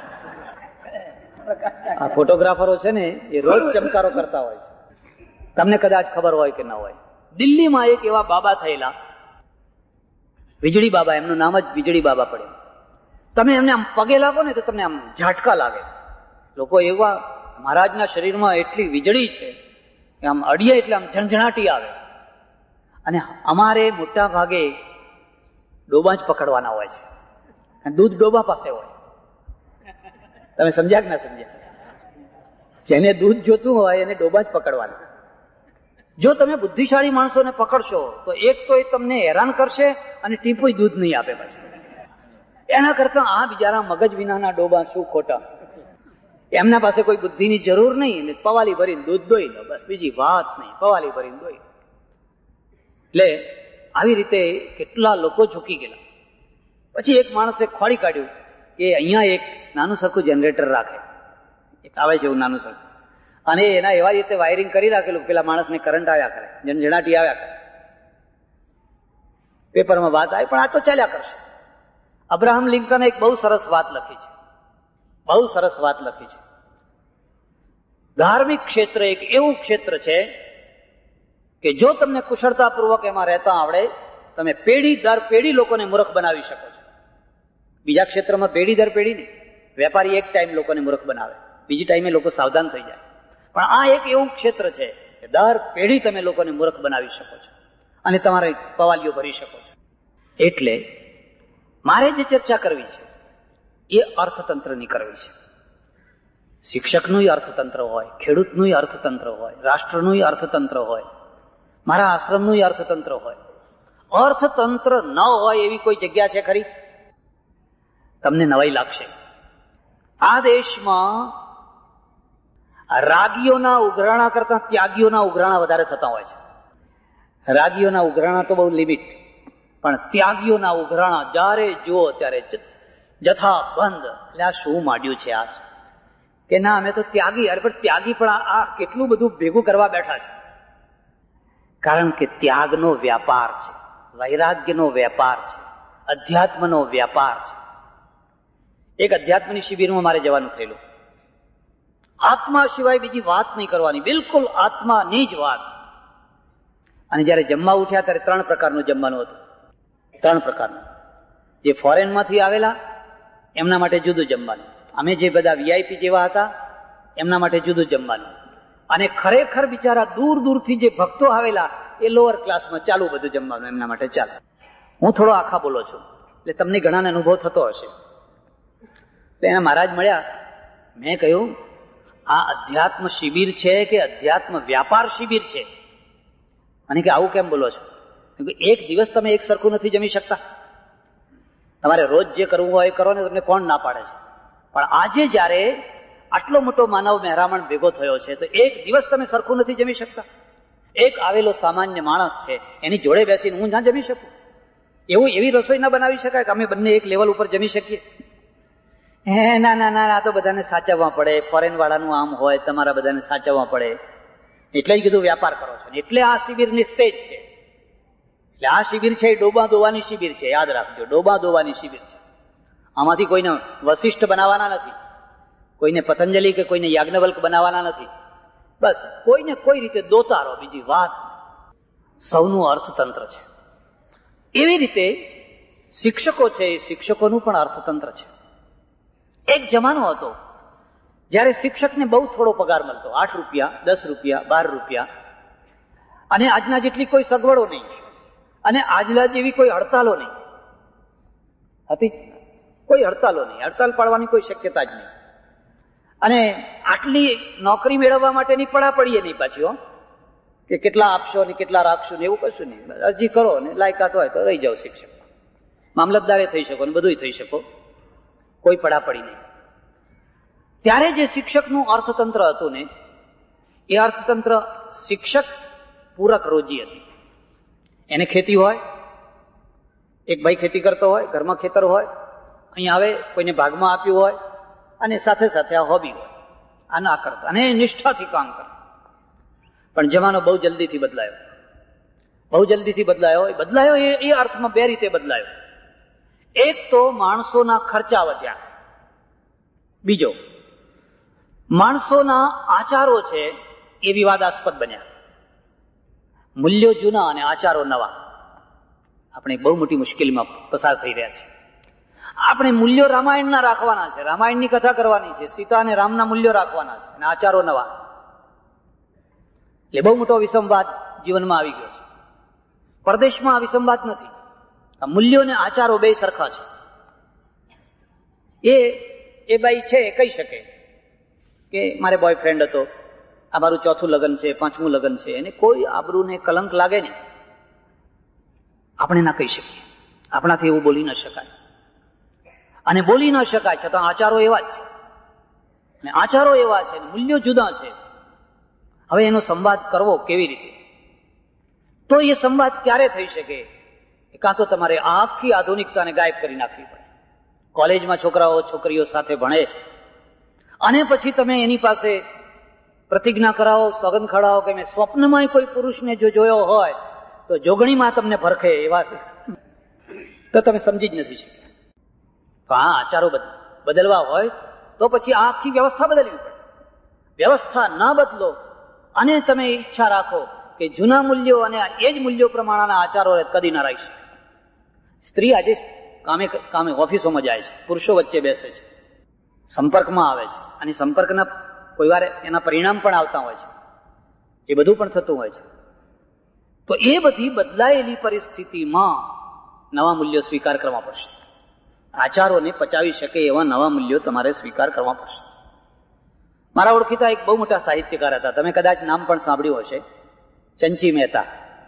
[SPEAKER 1] આ ફોટોગ્રાફરો છે ને એ રોજ ચમકારો કરતા હોય છે. તમને કદાચ ખબર હોય કે ના હોય, દિલ્હીમાં એક એવા બાબા થયેલા, વીજળી બાબા, એમનું નામ જ વીજળી બાબા પડે. તમે એમને આમ પગે લાગો ને તો તમને આમ ઝાટકા લાગે. લોકો એવા, મહારાજના શરીરમાં એટલી વીજળી છે કે આમ અડીએ એટલે આમ ઝંઝણાટી આવે. અને અમારે મોટા ભાગે ડોબા જ પકડવાના હોય છે. દૂધ ડોબા પાસે હોય. તમે સમજ્યા કે ના સમજ્યા? જેને દૂધ જોતું હોય એને ડોબા જ પકડવાના. જો તમે બુદ્ધિશાળી માણસોને પકડશો તો એક તો એ તમને હેરાન કરશે અને ટીપુય દૂધ નહીં આપે પછી. એના કરતા આ બિચારા મગજ વિનાના ડોબા શું ખોટા. એમના પાસે કોઈ બુદ્ધિની જરૂર નહીં, પવાલી ભરીને દૂધ દોઈ લો, બસ બીજી વાત નહીં, પવાલી ભરીને દોઈ. એટલે આવી રીતે કેટલા લોકો ઝૂકી ગયેલા. પછી એક માણસે ખોળી કાઢ્યું કે અહીંયા એક નાનું સરખું જનરેટર રાખે, એક આવે છે એવું નાનું સરખું, અને એના એવા રીતે વાયરિંગ કરી રાખેલું પેલા માણસને કરંટ આવ્યા કરે, ઝંઝણાટી આવ્યા કરે. પેપરમાં વાત આવી, પણ આ તો ચાલ્યા કરશે. અબ્રાહમ લિંકને એક બહુ સરસ વાત લખી છે. ધાર્મિક ક્ષેત્ર એક એવું ક્ષેત્ર છે કે જો તમને કુશળતાપૂર્વક એમાં રહેતા આવડે, તમે પેઢી દર પેઢી લોકોને મૂર્ખ બનાવી શકો છો. બીજા ક્ષેત્રમાં પેઢી દર પેઢી નહીં. વેપારી એક ટાઈમ લોકોને મૂર્ખ બનાવે, બીજી ટાઈમે લોકો સાવધાન થઈ જાય. પણ આ એક એવું ક્ષેત્ર છે કે દર પેઢી તમે લોકોને મૂર્ખ બનાવી શકો છો અને તમારે પવાલીઓ ભરી શકો છો. એટલે મારે જે ચર્ચા કરવી છે એ અર્થતંત્રની કરવી છે. શિક્ષકનું અર્થતંત્ર હોય, ખેડૂતનું અર્થતંત્ર હોય, રાષ્ટ્રનું અર્થતંત્ર હોય, મારા આશ્રમનું અર્થતંત્ર હોય. અર્થતંત્ર ન હોય એવી કોઈ જગ્યા છે ખરી? તમને નવાઈ લાગશે. આ દેશમાં રાગીઓના ઉઘરાણા કરતા ત્યાગીઓના ઉઘરાણા વધારે થતા હોય છે. રાગીઓના ઉઘરાણા તો બહુ લિમિટ, પણ ત્યાગીઓના ઉઘરાણા જ્યારે જુઓ ત્યારે જથ્થાબંધ. એટલે આ શું માંડ્યું છે આ કે ના અમે તો ત્યાગી. અરે પણ ત્યાગી પણ આ કેટલું બધું ભેગું કરવા બેઠા છે. કારણ કે ત્યાગનો વ્યાપાર છે, વૈરાગ્યનો વેપાર છે, અધ્યાત્મનો વ્યાપાર છે. એક અધ્યાત્મની શિબિરમાં મારે જવાનું થયેલું. આત્મા સિવાય બીજી વાત નહીં કરવાની, બિલકુલ આત્માની જ વાત. અને જયારે જમવા ઉઠ્યા ત્યારે 3 પ્રકારનું જમવાનું હતું. 3 પ્રકારનું. જે ફોરેનમાંથી આવેલા એમના માટે જુદું જમવાનું, અમે જે બધા વીઆઈપી જેવા હતા એમના માટે જુદું જમવાનું, અને ખરેખર બિચારા દૂર દૂરથી જે ભક્તો આવેલા એ લોઅર ક્લાસમાં ચાલુ બધું જમવાનું એમના માટે ચાલુ. હું થોડો આખા બોલો છું એટલે તમને ઘણાને અનુભવ થતો હશે. એટલે એના મહારાજ મળ્યા. મેં કહ્યું આ અધ્યાત્મ શિબિર છે કે અધ્યાત્મ વ્યાપાર શિબિર છે? અને કે આવું કેમ બોલો છો? એક દિવસ તમે એક સરખું નથી જમી શકતા? તમારે રોજ જે કરવું હોય એ કરો ને, તમને કોણ ના પાડે છે? પણ આજે જયારે આટલો મોટો માનવ મહેરામણ ભેગો થયો છે, તો એક દિવસ તમે સરખું નથી જમી શકતા? એક આવેલો સામાન્ય માણસ છે, એની જોડે બેસીને હું ના જમી શકું? એવી રસોઈ ના બનાવી શકાય કે અમે બંને એક લેવલ ઉપર જમી શકીએ? ના ના ના, આ તો બધાને સાચવવા પડે, ફોરેન વાળાનું આમ હોય, તમારા બધાને સાચવવા પડે, એટલે જ કીધું વ્યાપાર કરો છો. એટલે આ શિબિરની સ્ટેજ છે. એટલે આ શિબિર છે એ ડોબા દોવાની શિબિર છે, યાદ રાખજો, ડોબા દોવાની શિબિર છે. આમાંથી કોઈને વશિષ્ઠ બનાવવાના નથી, કોઈને પતંજલિ કે કોઈને યાજ્ઞવલ્ક બનાવવાના નથી. બસ કોઈને કોઈ રીતે દોતા રહો, બીજી વાત. સૌનું અર્થતંત્ર છે. એવી રીતે શિક્ષકો છે, એ શિક્ષકોનું પણ અર્થતંત્ર છે. એક જમાનો હતો જ્યારે શિક્ષકને બહુ થોડો પગાર મળતો, 8 રૂપિયા, 10 રૂપિયા, 12 રૂપિયા, અને આજના જેટલી કોઈ સગવડો નહીં, અને આજના જેવી કોઈ હડતાલો નહીં હતી. કોઈ હડતાલો નહીં, હડતાલ પાડવાની કોઈ શક્યતા જ નહીં. અને આટલી નોકરી મેળવવા માટેની પડાપડીએ નહીં પાછી, કે કેટલા આપશો ને કેટલા રાખશો ને એવું કશું નહીં. અરજી કરો ને લાયકાત હોય તો રહી જાઓ શિક્ષક, મામલતદારે થઈ શકો ને બધું થઈ શકો, કોઈ પડાપડી નહીં. ત્યારે જે શિક્ષકનું અર્થતંત્ર હતું ને, એ અર્થતંત્ર શિક્ષક પૂરક રોજી હતી. એને ખેતી હોય, એક ભાઈ ખેતી કરતો હોય, ઘરમાં ખેતર હોય, અહીં આવે, કોઈને ભાગમાં આપ્યું હોય, અને સાથે સાથે આ હોબી હોય, આ ના કરતા, અને નિષ્ઠાથી કામ કરે. પણ જમાનો બહુ જલ્દીથી બદલાયો, બહુ જલ્દીથી બદલાયો. એ બદલાયો એ અર્થમાં બે રીતે બદલાયો. એક તો માણસોના ખર્ચા વધ્યા, બીજો માણસોના આચારો છે એ વિવાદાસ્પદ બન્યા. મૂલ્યો જૂના અને આચારો નવા. આપણે બહુ મોટી મુશ્કેલીમાં પસાર થઈ રહ્યા છીએ. આપણે મૂલ્યો રામાયણના રાખવાના છે, રામાયણની કથા કરવાની છે, સીતા અને રામના મૂલ્યો રાખવાના છે, અને આચારો નવા. એટલે બહુ મોટો વિસંવાદ જીવનમાં આવી ગયો છે. પરદેશમાં આ વિસંવાદ નથી. આ મૂલ્યો અને આચારો બે સરખા છે. એ બાઈ છે એ કહી શકે કે મારે બોયફ્રેન્ડ હતો, આ મારું 4થું લગ્ન છે, 5મું લગ્ન છે, એને કોઈ આબરૂને કલંક લાગે ને, આપણે ના કહી શકીએ. આપણાથી એવું બોલી ન શકાય, અને બોલી ન શકાય છતાં આચારો એવા જ છે, અને આચારો એવા છે, મૂલ્યો જુદા છે. હવે એનો સંવાદ કરવો કેવી રીતે? તો એ સંવાદ ક્યારે થઈ શકે? કાં તો તમારે આખી આધુનિકતાને ગાયબ કરી નાખવી પડે. કોલેજમાં છોકરાઓ છોકરીઓ સાથે ભણે, અને પછી તમે એની પાસે પ્રતિજ્ઞા કરાવો, સોગંદ ખડાવો કે મેં સ્વપ્નમાં કોઈ પુરુષને જો જોયો હોય તો જોગણીમાં તમને ભરખે, એવા તો તમે સમજી જ નથી શક્યા. તો આ આચારો બદલવા હોય તો પછી આ આખી વ્યવસ્થા બદલવી પડે. વ્યવસ્થા ના બદલો અને તમે ઈચ્છા રાખો કે જૂના મૂલ્યો અને એ જ મૂલ્યો પ્રમાણેના આચારો કદી ના રહી શકે. સ્ત્રી આજે કામે ઓફિસોમાં જાય છે, પુરુષો વચ્ચે બેસે છે, સંપર્કમાં આવે છે, અને સંપર્કના કોઈ વાર એના પરિણામ પણ આવતા હોય છે. એ બધું પણ થતું હોય છે. તો એ બધી બદલાયેલી પરિસ્થિતિમાં નવા મૂલ્યો સ્વીકાર કરવા પડશે. આચારોને પચાવી શકે એવા નવા મૂલ્યો તમારે સ્વીકાર કરવા પડશે. મારા ઓળખીતા એક બહુ મોટા સાહિત્યકાર હતા, તમે કદાચ નામ પણ સાંભળ્યું હશે, ચંચી મહેતા.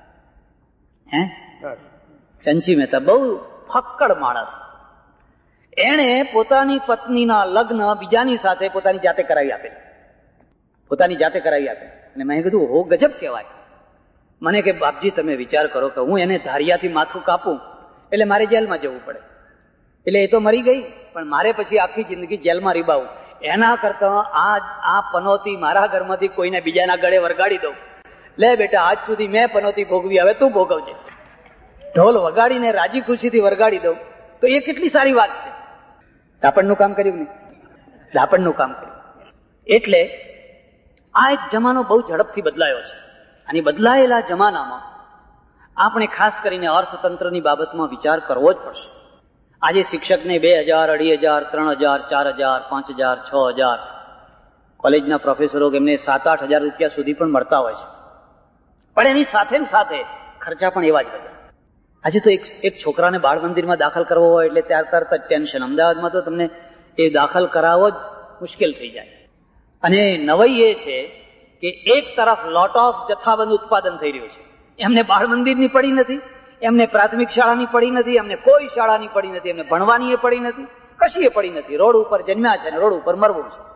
[SPEAKER 1] ચંચી મહેતા બહુ ફક્કડ માણસ. એણે પોતાની પત્નીના લગ્ન બીજાની સાથે પોતાની જાતે કરાવી આપેલા. પોતાની જાતે કરાવી આપે. અને મેં કીધું હો ગજબ કહેવાય. મને કે બાપજી તમે વિચાર કરો કે હું એને ધારિયાથી માથું કાપું એટલે મારે જેલમાં જવું પડે. એટલે એ તો મરી ગઈ, પણ મારે પછી આખી જિંદગી જેલમાં રીબાવું. એના કરતા આ પનોતી મારા ઘરમાંથી કોઈને બીજાના ગળે વરગાડી દઉં. લે બેટા, આજ સુધી મેં પનોતી ભોગવી, હવે તું ભોગવજે. ઢોલ વગાડીને રાજી ખુશીથી વરગાડી દઉં તો એ કેટલી સારી વાત છે. દાપણનું કામ કર્યું ને, દાપણનું કામ કર્યું. એટલે આ એક જમાનો બહુ ઝડપથી બદલાયો છે. અને બદલાયેલા જમાનામાં આપણે ખાસ કરીને અર્થતંત્રની બાબતમાં વિચાર કરવો જ પડશે. આજે શિક્ષકને 2000, 2500, 3000, 4000, 5000, 6000, કોલેજના પ્રોફેસરો એમને 7-8 હજાર રૂપિયા સુધી પણ મળતા હોય છે. પણ એની સાથે ને સાથે ખર્ચા પણ એવા જ બધા. આજે તો એક છોકરાને બાળ મંદિરમાં દાખલ કરવો હોય એટલે ત્યાર તરત જ ટેન્શન. અમદાવાદમાં તો તમને એ દાખલ કરાવવો જ મુશ્કેલ થઈ જાય. અને નવાઈ એ છે કે એક તરફ લોટ ઓફ જથ્થાબંધ ઉત્પાદન થઈ રહ્યું છે. એમને બાળ મંદિરની પડી નથી, એમને પ્રાથમિક શાળાની પડી નથી, એમને કોઈ શાળાની પડી નથી, એમને ભણવાની એ પડી નથી, કશી એ પડી નથી. રોડ ઉપર જન્મ્યા છે અને રોડ ઉપર મરવું છે.